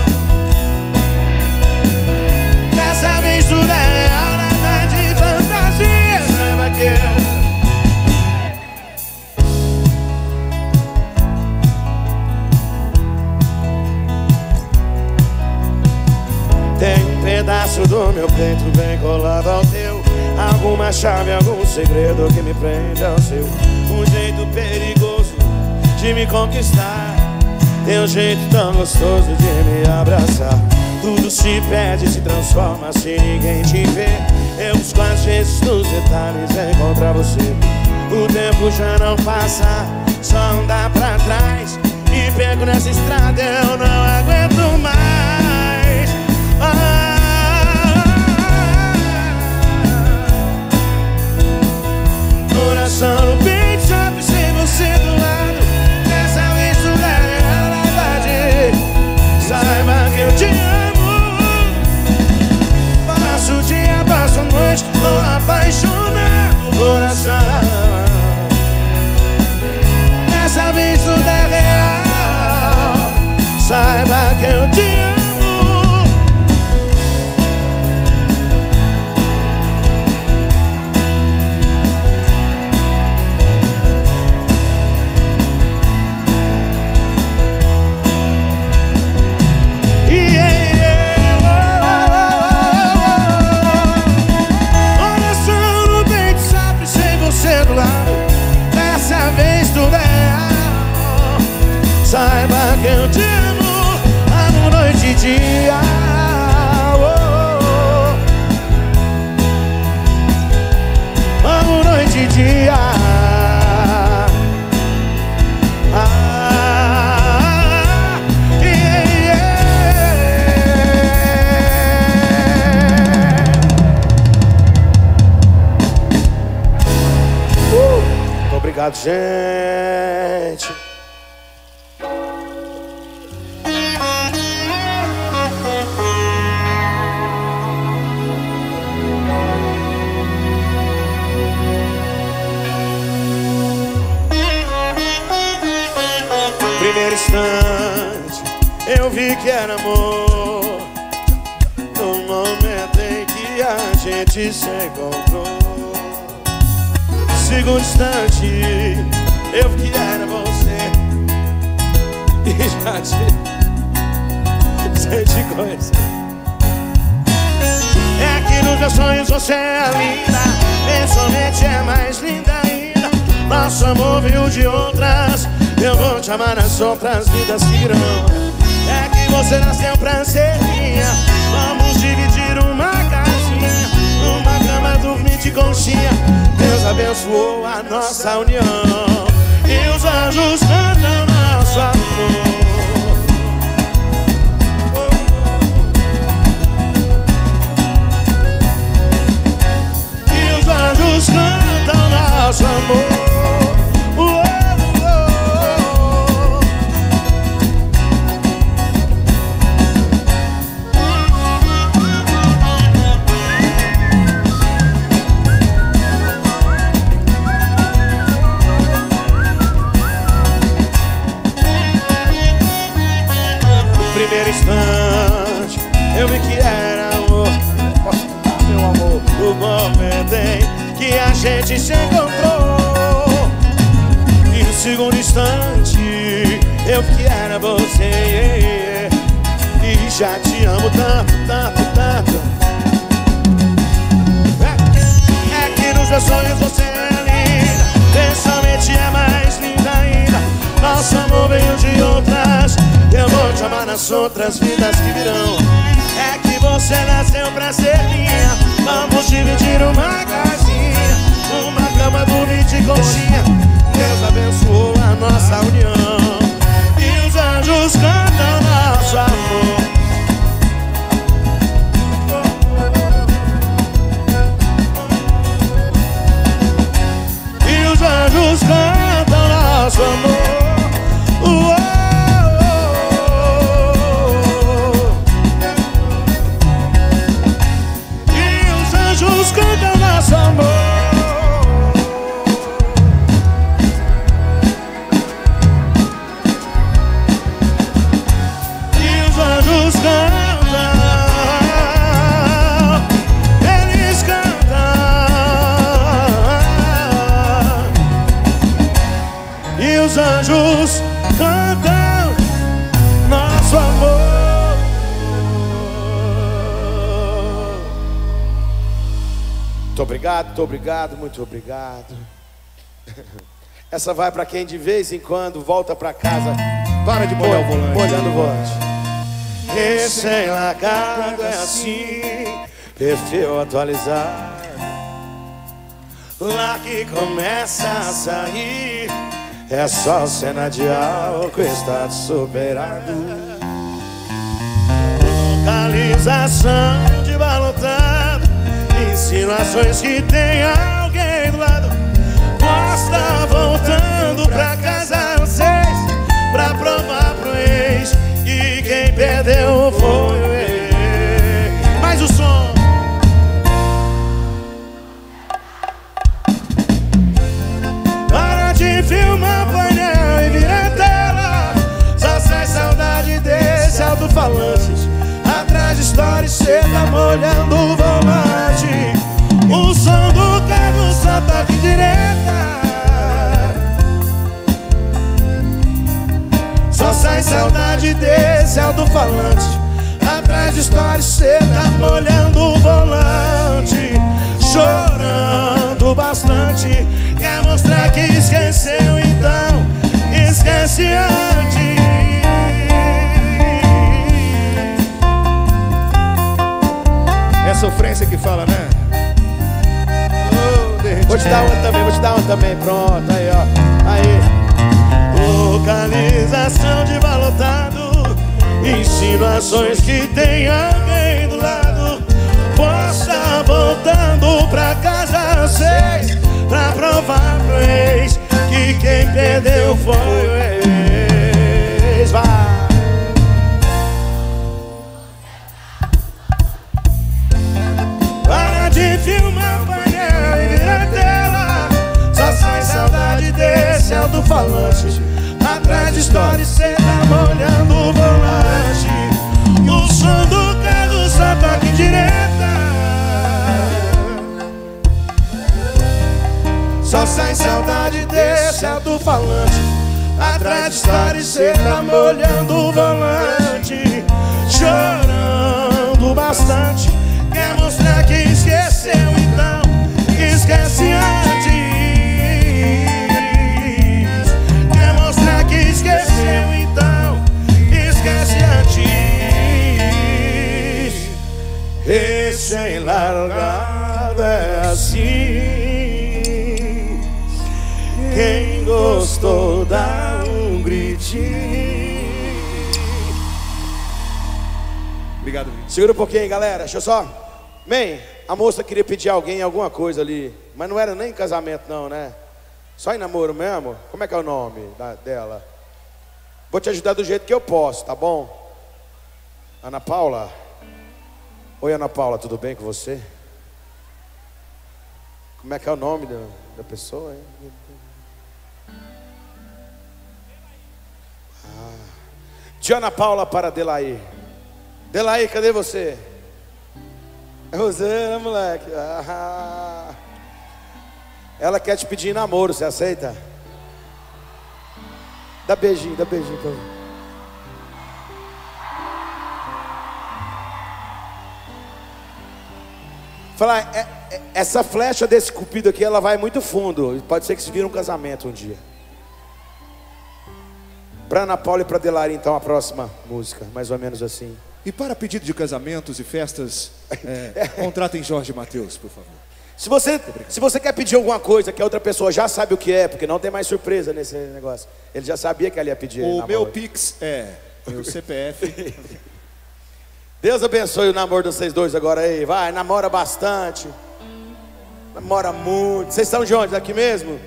Dessa vez tudo é real, nada de fantasia. Saiba que eu tem um pedaço do meu peito bem colado ao teu. Alguma chave, algum segredo que me prende ao seu. Um jeito perigoso de me conquistar. Tem um jeito tão gostoso de me abraçar. Tudo se perde, se transforma se ninguém te vê. Eu busco às vezes nos detalhes encontrar você. O tempo já não passa, só andar pra trás. Me pego nessa estrada, eu não aguento mais. Coração Obrigado, gente. Primeiro instante, eu vi que era amor. No momento em que a gente se encontrou. Segundo instante, eu vi que era você. E já te conheci. É que nos meus sonhos você é linda, pessoalmente é mais linda ainda. Nosso amor veio de outras, eu vou te amar nas outras vidas que virão. É que você nasceu pra ser minha. Vamos dividir uma casinha, uma cama, dormir de conchinha. Deus abençoou a nossa união e os anjos cantam nosso amor. E os anjos cantam nosso amor. Primeiro instante, eu vi que era amor. Posso cantar, meu amor? O momento em que a gente se encontrou. E no segundo instante, eu vi que era você. E já te amo tanto, tanto, tanto. É que nos meus sonhos você é linda, pessoalmente é mais linda ainda. Nosso amor veio de outras, eu vou te amar nas outras vidas que virão. É que você nasceu pra ser minha. Vamos dividir uma casinha, uma cama, dormir de conchinha. Deus abençoou a nossa união e os anjos cantam nosso amor. E os anjos cantam nosso amor. Cantam nosso amor. E os anjos cantam, eles cantam. E os anjos cantam nosso amor. Muito obrigado, muito obrigado. Essa vai pra quem de vez em quando volta pra casa. Para de molhar o volante. Molhando o volante. Recém-largado é assim, perfil atualizado. Lá que começa a sair, é só cena de álcool, estado superado. Localização de balotado, insinuações que tem alguém do lado. Posta voltando pra casa vocês, pra provar pro ex que quem perdeu foi o ex. Mais o som. Para de filmar painel e vira tela. Só sai saudade desse alto-falante. Atrás de stories cê tá molhando o volante. O som do carro só toca em direta. Só sai saudade desse alto-falante. Atrás de stories cê tá molhando o volante. Chorando bastante. Quer mostrar que esqueceu, então esquece antes. É sofrência que fala, né? Vou te dar uma também, pronto, aí ó. Aí. Localização de balotado, insinuações que tem alguém do lado. Posta voltando pra casa vocês, pra provar pro ex que e quem perdeu foi o ex. Vai. Para de filmar o painel e vira tela. Só sai saudade desse alto-falante. Atrás de história cê tá molhando o volante. O som do carro só toca em direta. Só sai saudade desse alto-falante. Atrás de história cê tá molhando o volante. Chorando bastante. Quer mostrar que esqueceu, então esquece antes. Quer mostrar que esqueceu, então esquece antes. Esse em largado é assim. Quem gostou dá um gritinho. Obrigado, Vitor. Segura um pouquinho aí, galera, deixa eu só. Man, a moça queria pedir alguém alguma coisa ali, mas não era nem casamento não, né? Só em namoro mesmo? Como é que é o nome dela? Vou te ajudar do jeito que eu posso, tá bom? Ana Paula? Oi, Ana Paula, tudo bem com você? Como é que é o nome da pessoa, hein? De Ana Paula para Delaí. Delaí, cadê você? É você, né, moleque? Ah. Ela quer te pedir namoro, você aceita? Dá beijinho pra mim. Fala, essa flecha desse cupido aqui, ela vai muito fundo. Pode ser que se vire um casamento um dia. Pra Ana Paula e pra Delari, então, a próxima música, mais ou menos assim. E para pedido de casamentos e festas, contratem Jorge Mateus, por favor. Se você quer pedir alguma coisa que a outra pessoa já sabe o que é, porque não tem mais surpresa nesse negócio. Ele já sabia que ela ia pedir. O meu Pix é meu CPF. Deus abençoe o namoro de vocês dois agora aí. Vai, namora bastante. Namora muito. Vocês são de onde? Daqui mesmo?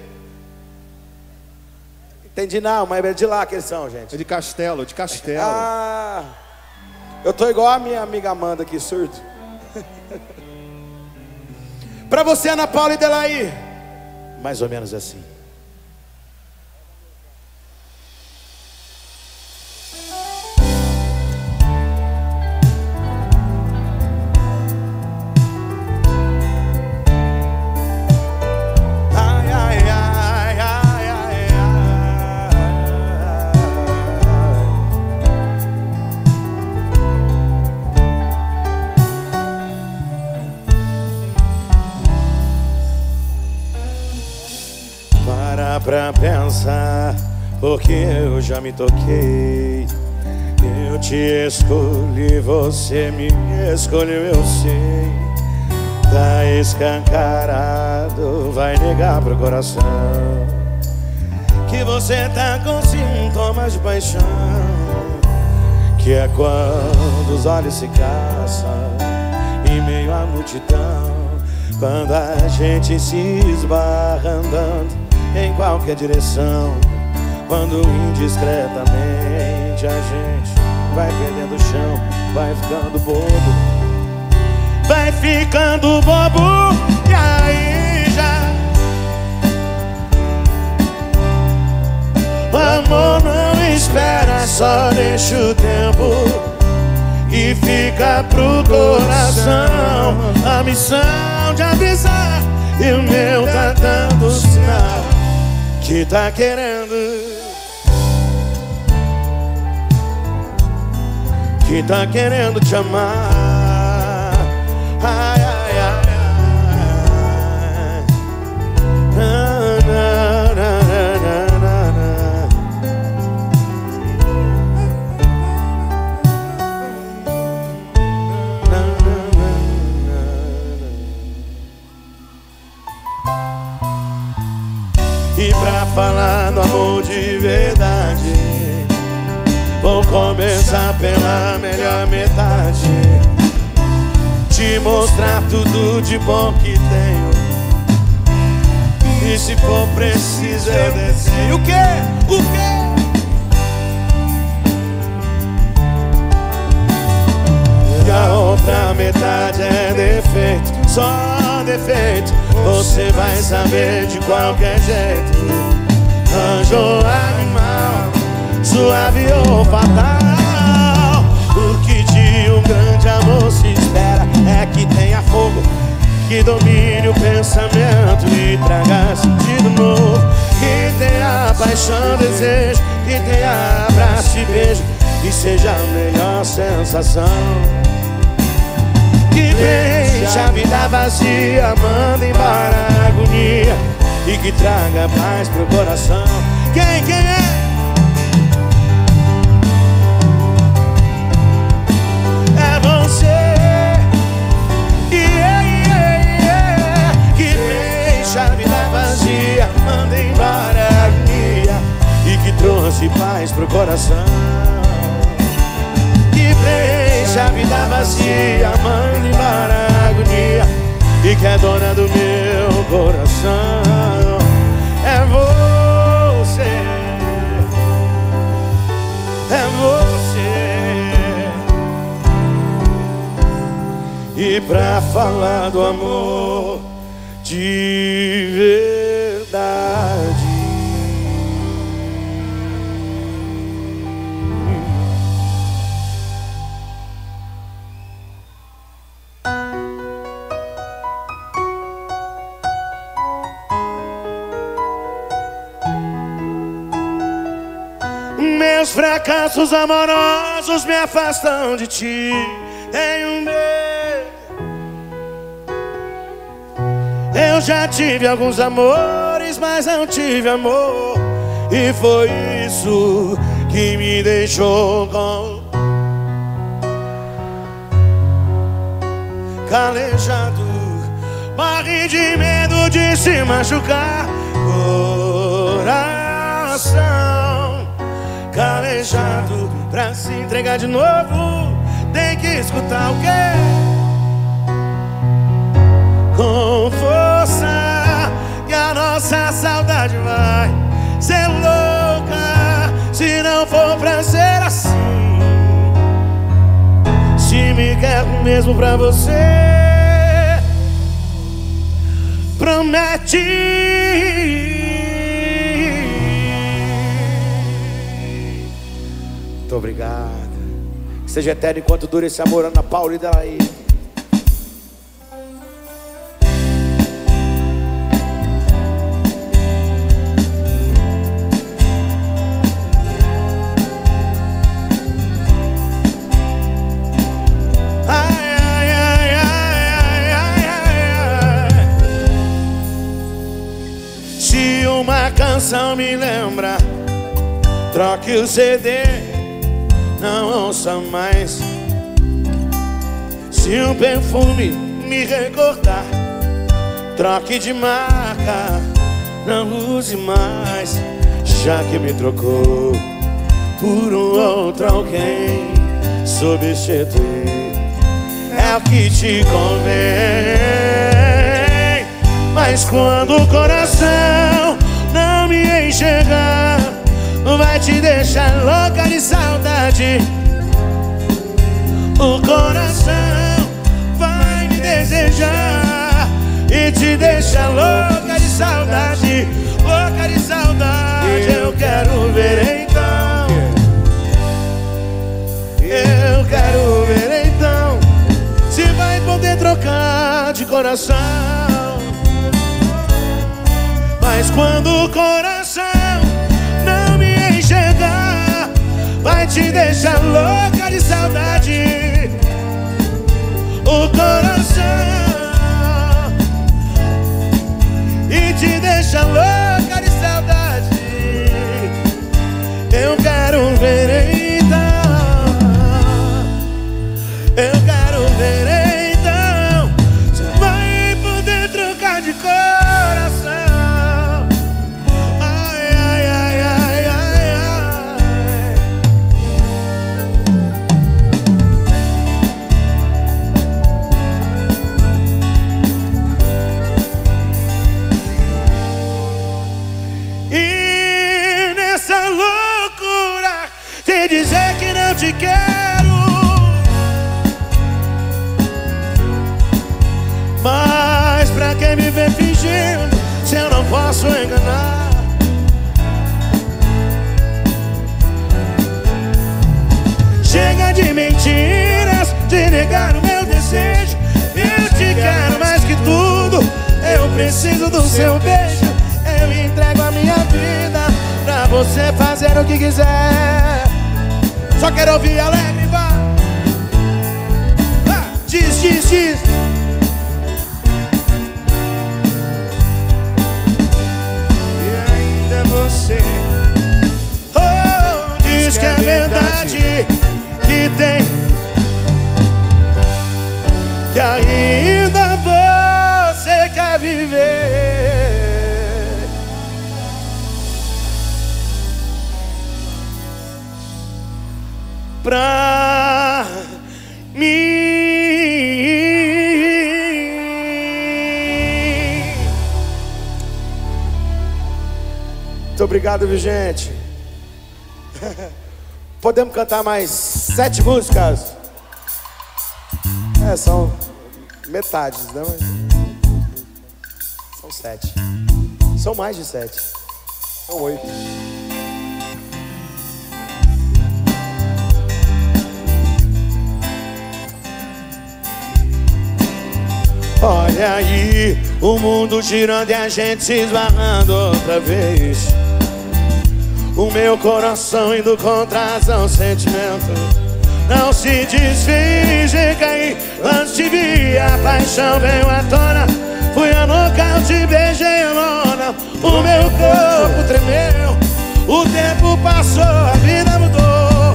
Entendi não, mas é de lá que eles são, gente. É de Castelo, de Castelo. Ah, eu tô igual a minha amiga Amanda aqui, surdo. Pra você, Ana Paula e Delaí, mais ou menos assim. Pra pensar, porque eu já me toquei. Eu te escolhi, você me escolheu, eu sei. Tá escancarado, vai negar pro coração que você tá com sintomas de paixão, que é quando os olhos se caçam em meio à multidão, quando a gente se esbarra andando em qualquer direção, quando indiscretamente a gente vai perdendo o chão, vai ficando bobo, vai ficando bobo, e aí já o amor não espera, só deixa o tempo e fica pro coração a missão de avisar, e o meu tá dando sinal que tá querendo, que tá querendo te amar. Ai, ai, ai, ai. Na, na, na, na, na, na. Na, na, na, na. E pra falar do amor de verdade, vou começar pela melhor metade, te mostrar tudo de bom que tenho E se for preciso eu descer. O quê? O quê? E a outra metade é defeito, só defeito. Você vai saber de qualquer jeito. Anjo ou animal, suave ou fatal. O que de um grande amor se espera é que tenha fogo, que domine o pensamento e traga sentido novo. Que tenha paixão, desejo, que tenha abraço e beijo, e seja a melhor sensação. Que deixe a vida vazia, manda embora a agonia, e que traga paz pro coração. Quem é? É você. Que deixa a vida vazia, manda embora a agonia, e que trouxe paz pro coração. Que deixa a vida vazia, manda embora a agonia, e que é dona do meu coração. É você. É você. E pra falar do amor de verdade, meus fracassos amorosos me afastam de ti. Tenho medo. Eu já tive alguns amores, mas não tive amor, e foi isso que me deixou calejado. Morri de medo de se machucar. Coração calejado, pra se entregar de novo tem que escutar o quê? Com força, que a nossa saudade vai ser louca se não for pra ser assim. Se me quer mesmo pra você, promete. Muito obrigado. Que seja eterno enquanto dura esse amor, Ana Paula e Delaí. Se uma canção me lembra, troque o CD, não ouça mais. Se um perfume me recordar, troque de marca, não use mais. Já que me trocou por um outro alguém, substituir é o que te convém. Mas quando o coração não me enxergar, vai te deixar louca de saudade. O coração vai me desejar e te deixa louca de saudade. Louca de saudade. Eu quero ver então, eu quero ver então, se vai poder trocar de coração. Mas quando o coração não me enxergar, vai te deixar louca de saudade. O coração e te deixa louca de saudade. Eu quero ver então, eu quero ver então, se vai poder trocar de coração. seu beijo, eu entrego a minha vida pra você fazer o que quiser. Só quero ouvir alegre, vá. Diz, diz, diz. E ainda você diz que é verdade, que tem, que ainda você quer viver. Pra mim. Muito obrigado, viu, gente? Podemos cantar mais 7 músicas? São metades, né? São 7. São mais de 7. São 8. Olha aí, o mundo girando e a gente se esbarrando outra vez. O meu coração indo contra razão, sentimento não se desfez. Caí, antes te vi, a paixão veio à tona. Fui a nocaute, beijei a lona. O meu corpo tremeu, o tempo passou, a vida mudou.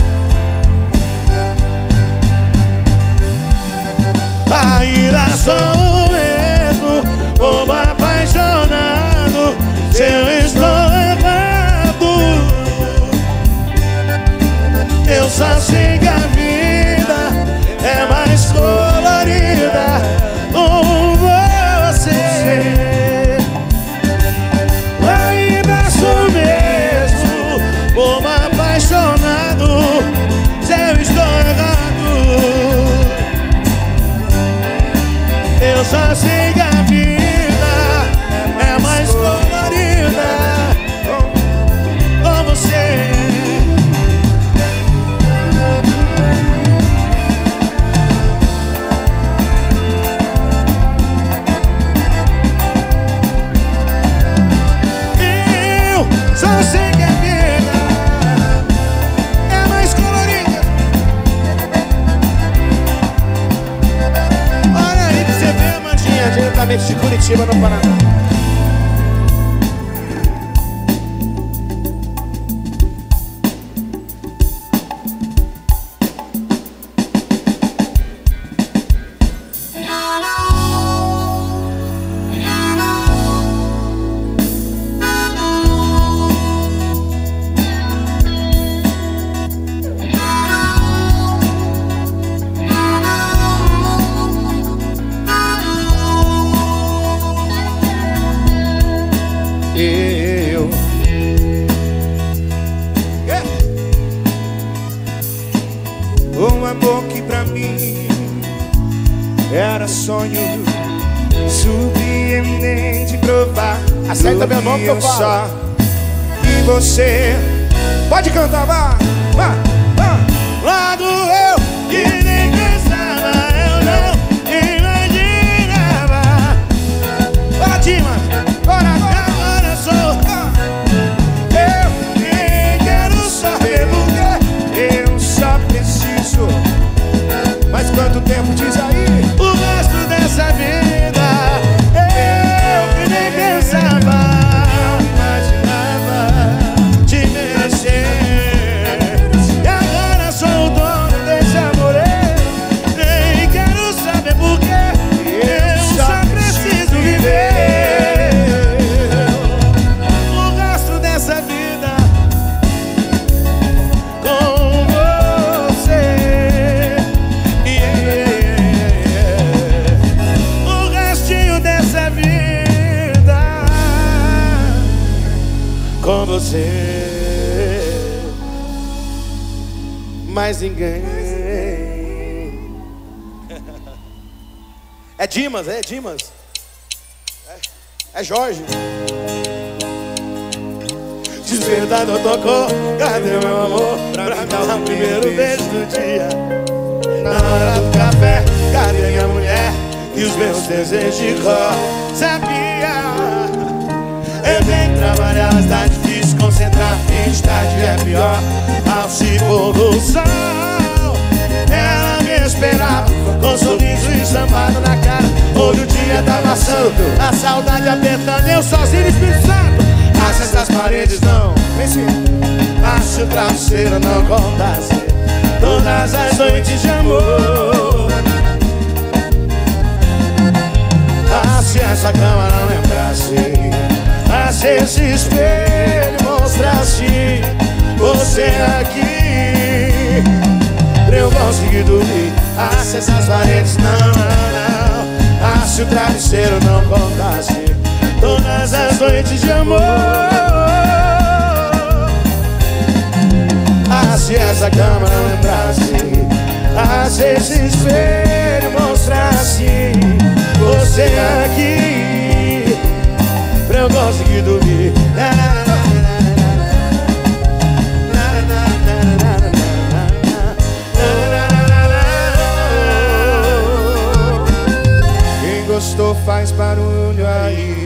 Ainda sou o mesmo, como apaixonado. Se eu estou eu só sei que a vida é mais colorida com você. Ainda sou mesmo como apaixonado. Se eu estou errado, eu só sei que a vida é mais colorida com você. Só sei que a vida é mais colorida. Olha aí pra você ver, Mandinha, diretamente de Curitiba, no Paraná. Um amor que pra mim era sonho, surpreendente provar. Acerta meu nome que eu falo. E você pode cantar, vá, vá, vá. Logo eu que nem pensava, eu não imaginava. Bora, Dima, bora, agora sou. Eu nem quero saber porque eu só preciso. Mas quanto tempo diz aí? O resto dessa vida eu que nem pensava, imaginava te merecer. E agora sou o dono desse amor. Nem quero saber porquê, eu só preciso viver o resto dessa vida com você. O restinho dessa vida com você. Mais ninguém. É Dimas, é Dimas. É Jorge. Despertador tocou, cadê meu amor? Pra me dar o primeiro beijo do dia. Na hora do café, cadê minha mulher? E os meus desejos de cor. Sabia trabalhar, mas tá difícil concentrar. Fim de tarde é pior, ao se pôr do sol. Ela me esperava com um sorriso estampado na cara. Hoje o dia tá passando, a saudade apertando, eu sozinho Espírito Santo. Acho essas paredes não, acho o travesseiro não contasse todas as noites de amor. Ah, se essa cama não lembrasse, ah, se esse espelho mostrasse você aqui, pra eu conseguir dormir. Ah, se essas paredes não. Ah, se o travesseiro não contasse todas as noites de amor. Ah, se essa cama não lembrasse, ah, se esse espelho mostrasse você aqui, pra eu conseguir dormir. Quem gostou faz barulho aí.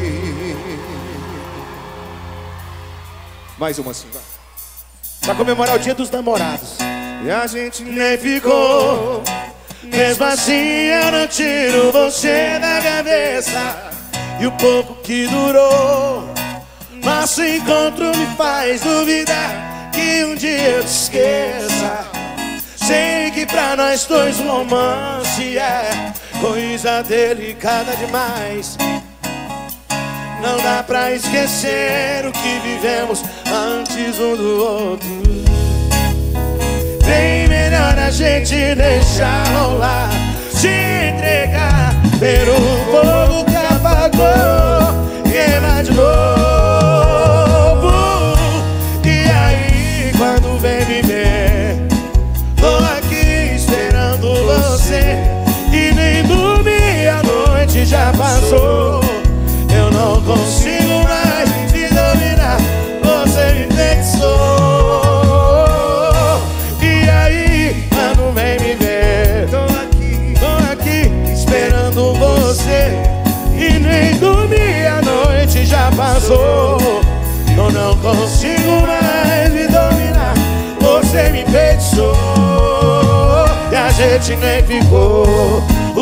Mais uma assim, vai. Pra comemorar o dia dos namorados. E a gente nem ficou. Mesmo assim eu não tiro você da cabeça. E o pouco que durou, nosso encontro me faz duvidar que um dia eu te esqueça. Sei que pra nós dois um romance é coisa delicada demais. Não dá pra esquecer o que vivemos antes um do outro. Bem melhor a gente deixar rolar, se entregar, ver o fogo que apagou, queimar de novo. E aí quando vem me ver, tô aqui esperando você. E nem dormi, a noite já passou. Eu não consigo mais te dominar, você me enfeitiçou. E aí, quando vem me ver, tô aqui esperando você. E nem dormi, a noite já passou. Eu não consigo mais me dominar, você me enfeitiçou. E a gente nem ficou.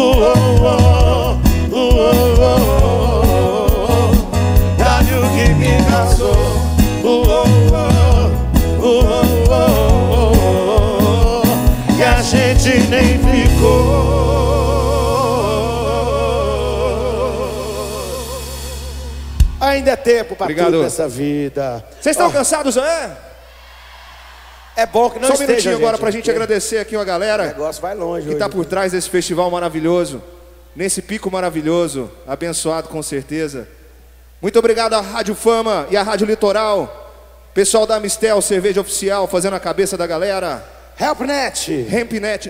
Que me cansou, e a gente nem ficou. Ainda é tempo pra tudo nessa vida. Vocês estão cansados, é? É bom que não só um esteja, minutinho agora pra gente agradecer aqui a galera. O negócio vai longe que tá por trás desse festival maravilhoso, nesse pico maravilhoso, abençoado com certeza. Muito obrigado à Rádio Fama e à Rádio Litoral. Pessoal da Mistel, cerveja oficial, fazendo a cabeça da galera. HelpNet. HelpNet.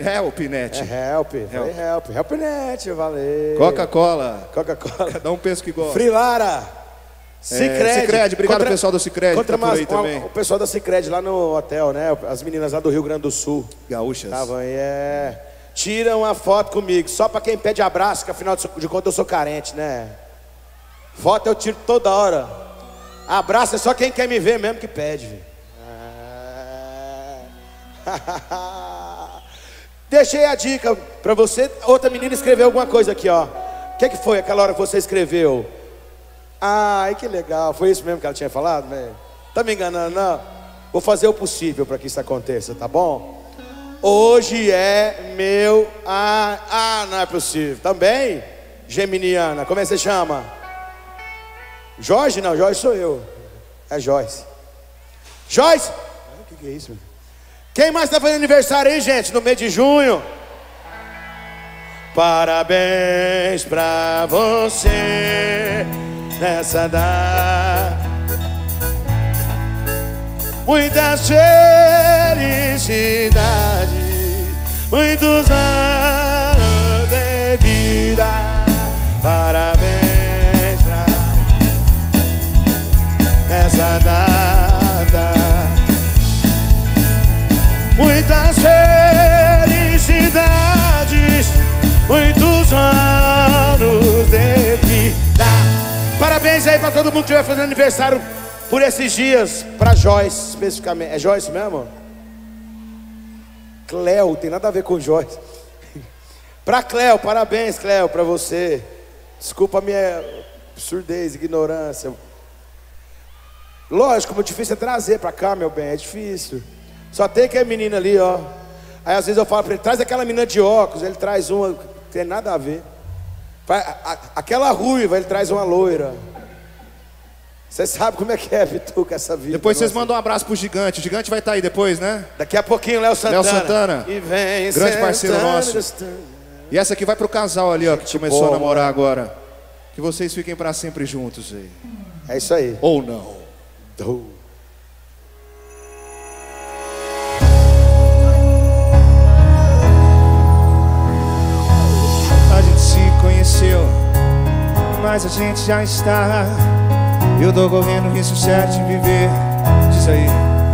HelpNet, valeu. Coca-Cola. Cada um pensa que gosta. Frilara. Sicredi, obrigado pessoal do Sicredi. Tá por aí também. O pessoal da Sicredi lá no hotel, né? As meninas lá do Rio Grande do Sul. Gaúchas. Estavam aí, Tira uma foto comigo, só pra quem pede abraço, que afinal de contas eu sou carente, né? Foto eu tiro toda hora. Abraço é só quem quer me ver mesmo que pede, velho. Deixei a dica pra você. Outra menina escreveu alguma coisa aqui, ó. O que foi aquela hora que você escreveu? Ai, que legal. Foi isso mesmo que ela tinha falado, velho? Tá me enganando, não? Vou fazer o possível pra que isso aconteça, tá bom? Hoje é meu... não é possível. Também? Geminiana, como é que você chama? Jorge? Não, Jorge sou eu. É Joyce. Joyce? O que é isso? Quem mais tá fazendo aniversário aí, gente? No mês de junho? Parabéns pra você nessa data. Muitas felicidades, muitos anos de vida. Parabéns pra essa data. Muitas felicidades, muitos anos de vida. Parabéns aí pra todo mundo que vai fazer aniversário por esses dias, pra Joyce especificamente. É Joyce mesmo? Cleo, tem nada a ver com Joyce. Pra Cleo, parabéns Cleo, pra você. Desculpa a minha surdez, ignorância. Lógico, como difícil é trazer pra cá, meu bem, é difícil. Só tem que a menina ali, ó. Aí às vezes eu falo pra ele, traz aquela menina de óculos. Ele traz uma, que tem nada a ver. Aquela ruiva, ele traz uma loira. Você sabe como é que é, Pituca, essa vida. Depois vocês mandam um abraço pro Gigante. O Gigante vai estar aí depois, né? Daqui a pouquinho, Léo Santana. Léo Santana, e vem grande parceiro nosso. E essa aqui vai pro casal ali, ó, que começou a namorar agora. Que vocês fiquem pra sempre juntos aí. É isso aí. Ou não. A gente se conheceu, mas a gente já está. Eu tô correndo risco certo de viver. Diz aí.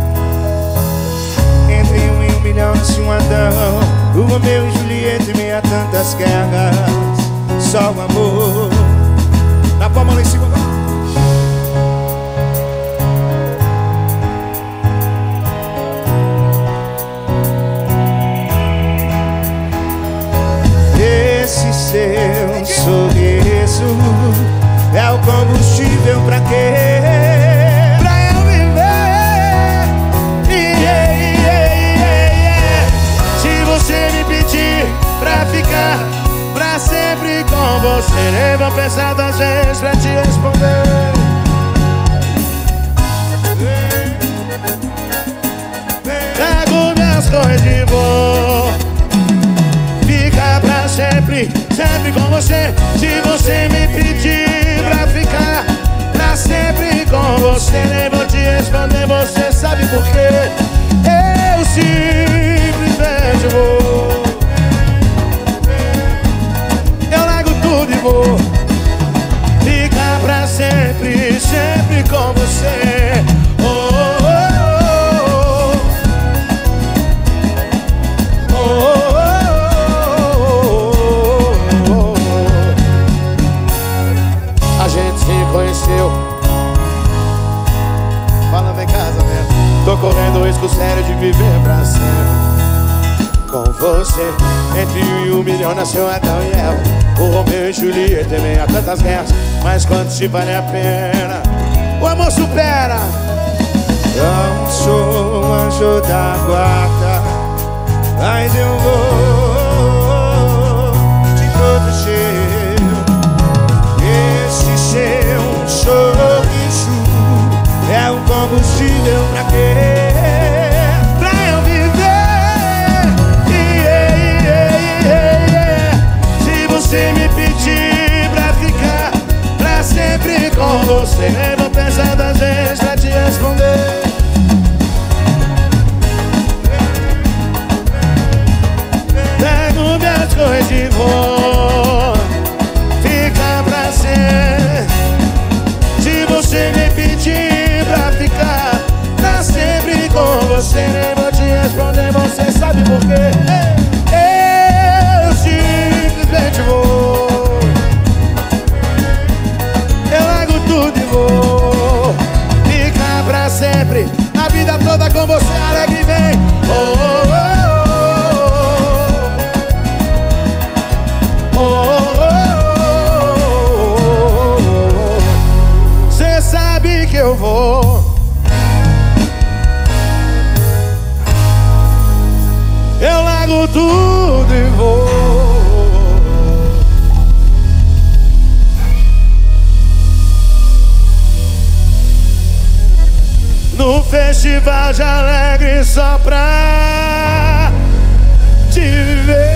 Entre 1 e 1 milhão nasce um Adão. O Romeu e Julieta em meio a tantas guerras. Só o amor. Na palma lá em cima. Esse seu sorriso é o combustível pra quê? Pra eu viver. Se você me pedir pra ficar pra sempre com você, nem vou pensar 2 vezes pra te responder. Trago minhas coisas e vou ficar pra sempre, sempre com você. Se você me pedir pra ficar pra sempre com você, nem vou te responder, você sabe por quê? Eu simplesmente vou. Eu largo tudo e vou ficar pra sempre, sempre com você. Fala, vem casamento. Tô correndo o risco sério de viver pra sempre com você. Entre 1 e 1 milhão nasceu Adão e Eva. O Romeu e Julieta também há tantas guerras. Mas quando se vale a pena, o amor supera. Não sou um anjo da guarda, mas eu vou te proteger. Esse seu sorriso é um combustível pra quê? Pra eu viver. Se você me pedir pra ficar pra sempre com você, nem vou pensar 2 vezes pra te responder. Pego minhas coisas e vou ficar pra sempre. Se você me pedir pra ficar pra sempre com você, nem vou te responder, você sabe por quê? Eu simplesmente vou. Eu largo tudo e vou ficar pra sempre, a vida toda com você, alegre vem. Cê sabe que eu vou. Eu largo tudo e vou. No festival de alegre só pra te ver.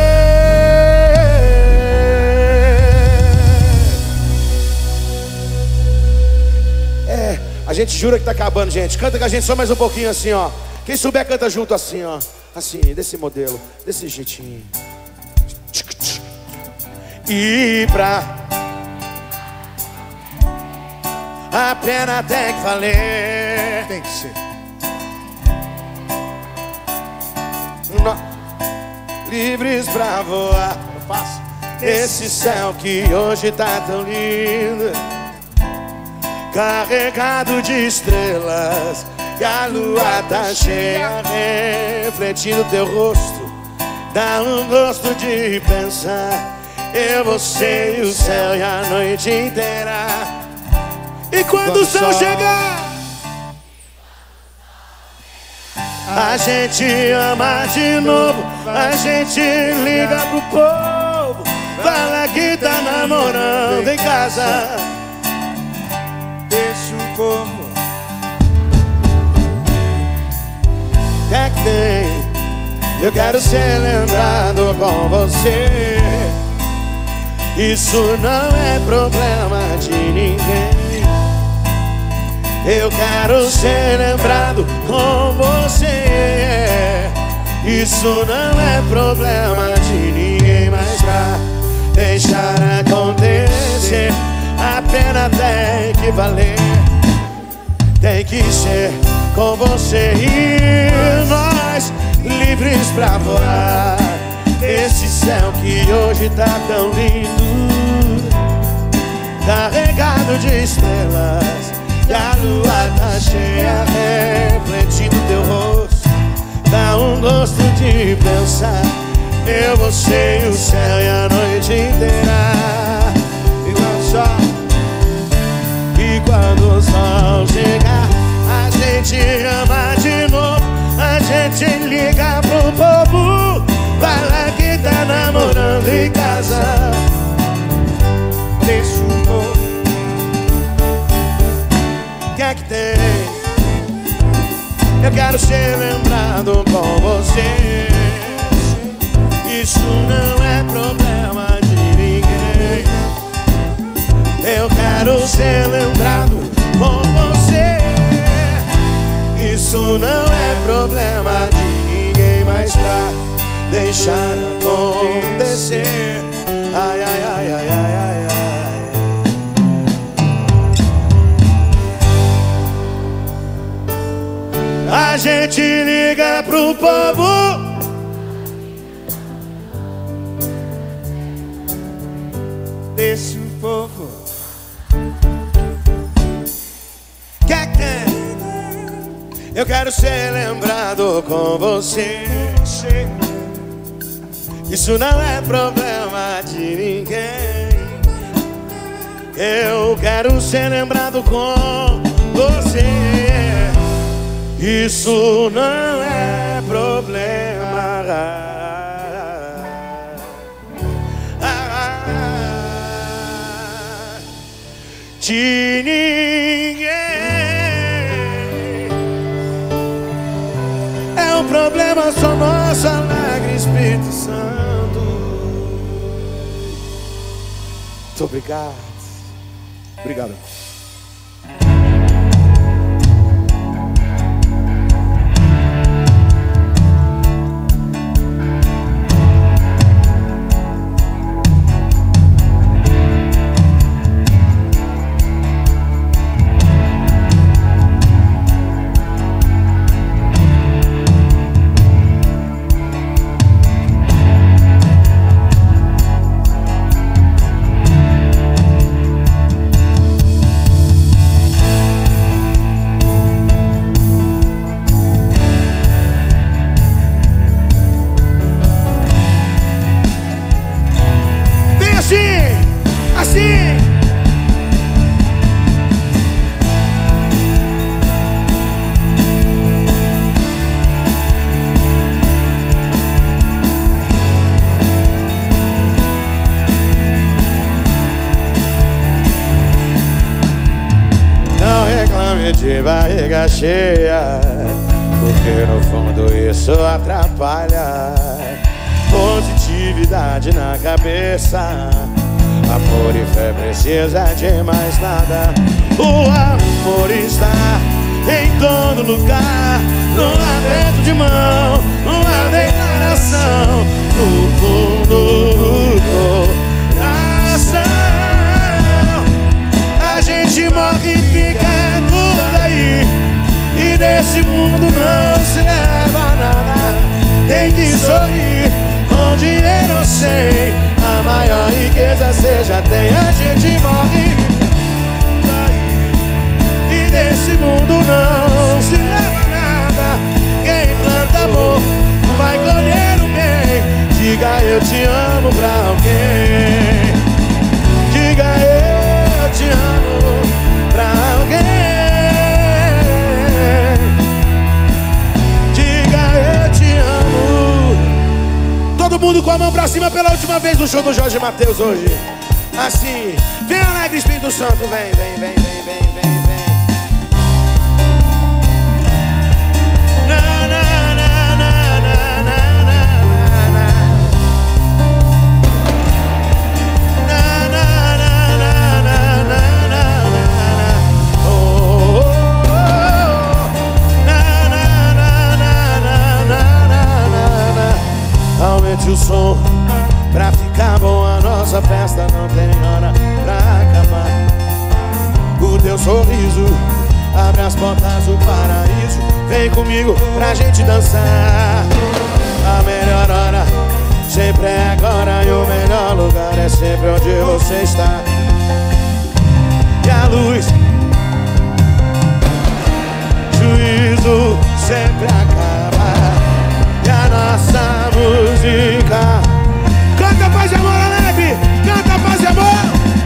A gente jura que tá acabando, gente. Canta com a gente só mais um pouquinho assim, ó. Quem souber canta junto assim, ó. Assim, desse modelo, desse jeitinho. E pra a pena tem que valer. Tem que ser. Livres pra voar. Eu faço esse céu que hoje tá tão lindo. carregado de estrelas, e a lua tá cheia, refletindo teu rosto. Dá um gosto de pensar, eu, você e o céu e a noite inteira. E quando o sol chegar, a gente ama de novo, a gente liga pro povo, fala que tá namorando em casa. Deixa o povo. Que é que tem? Eu quero ser lembrado com você. Isso não é problema de ninguém. Eu quero ser lembrado com você. Isso não é problema de ninguém. Mas pra deixar acontecer, a pena tem que valer. Tem que ser com você e nós, livres pra voar. Esse céu que hoje tá tão lindo, carregado de estrelas, e a lua tá cheia, refletindo teu rosto. Dá um gosto de pensar, eu, você e o céu e a noite inteira. E não só. E quando o sol chegar, a gente ama de novo, a gente liga pro povo, fala que tá namorando em casa. Deixa o povo. Que é que tem? Eu quero ser lembrado com você. Isso não é problema de ninguém. Eu quero ser lembrado com você. Isso não é problema de ninguém. Mas pra deixar acontecer, ai, ai, ai, ai, ai, ai, ai. A gente liga pro povo, Deixa o povo. que é que tem? Eu quero ser lembrado com você. Isso não é problema de ninguém. Eu quero ser lembrado com você. Isso não é problema de ninguém. É um problema só nosso, alegre Espírito Santo. Muito obrigado. Obrigado. De barriga cheia, porque no fundo isso atrapalha. Positividade na cabeça, amor e fé precisa de mais nada. O amor está em todo lugar, no aperto de mão, numa declaração, no fundo do coração. A gente morre e fica tudo aí, e desse mundo não se leva nada. Tem que sorrir com dinheiro sem, a maior riqueza você já tem. A gente morre Nesse mundo não se leva nada. Quem planta amor vai colher o bem. Diga eu te amo pra alguém. Diga eu te amo pra alguém. Diga eu te amo. Todo mundo com a mão pra cima pela última vez no show do Jorge Mateus hoje. Assim, vem alegre Espírito Santo, vem, vem, vem, vem, vem, vem, vem. Na, na, na, na, na, na, na, na. Na, na, na, na, na, na, na, na. Oh, oh, oh. Na, na, na, na, na, na, na, na. Aumente o som pra ficar bom, a nossa festa não tem hora pra acabar. O teu sorriso abre as portas do paraíso. Vem comigo pra gente dançar. A melhor hora sempre é agora, e o melhor lugar é sempre onde você está. E a luz, juízo sempre acaba. E a nossa música canta paz e amor alegre, canta paz e amor.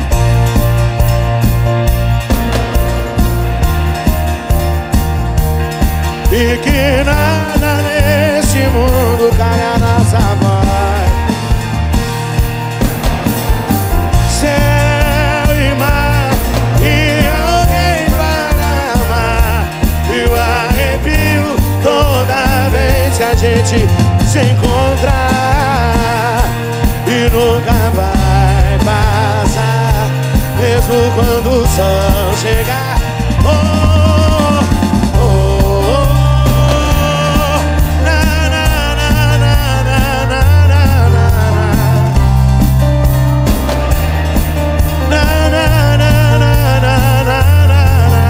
E que nada nesse mundo cai a nossa voz. Céu e mar e alguém para amar. E o arrepio toda vez que a gente se encontrar. E nunca vai passar, mesmo quando o sol chegar. Oh, oh, oh, oh. Na, na, na, na, na, na, na, na. Na, na, na, na, na, na, na.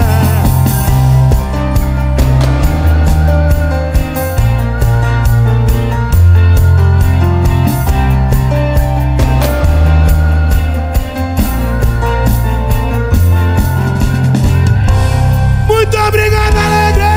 Muito obrigado, Alegre!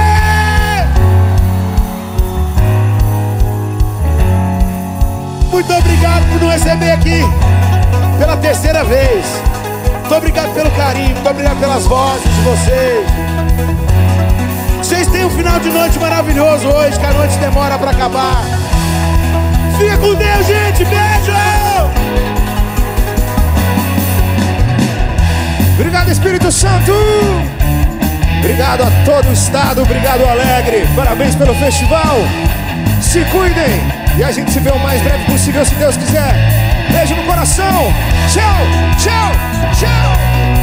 Muito obrigado por nos receber aqui pela terceira vez. Muito obrigado pelo carinho, muito obrigado pelas vozes de vocês. Vocês têm um final de noite maravilhoso hoje, que a noite demora pra acabar. Fica com Deus, gente! Beijo! Obrigado, Espírito Santo. Obrigado a todo o estado, obrigado Alegre. Parabéns pelo festival. Se cuidem e a gente se vê o mais breve possível, se Deus quiser. Beijo no coração. Tchau, tchau, tchau.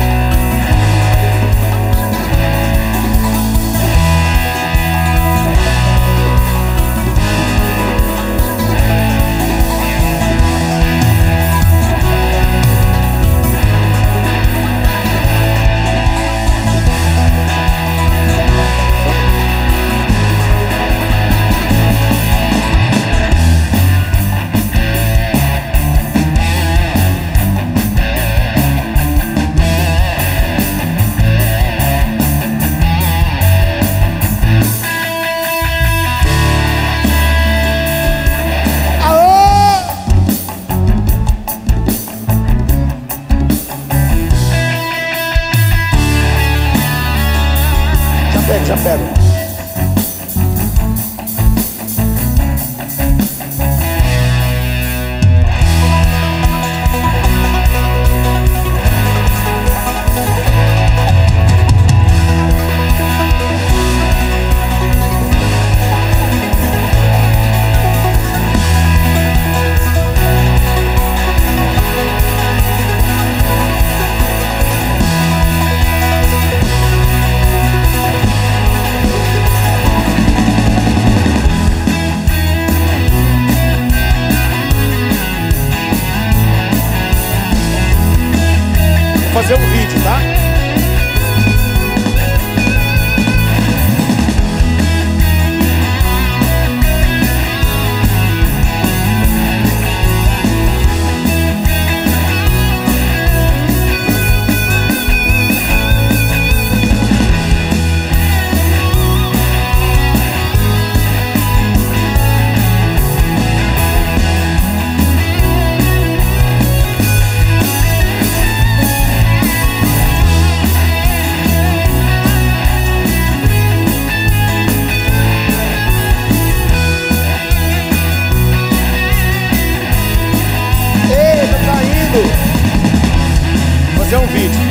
Já pego. Fazer um vídeo, tá? Vou fazer um vídeo.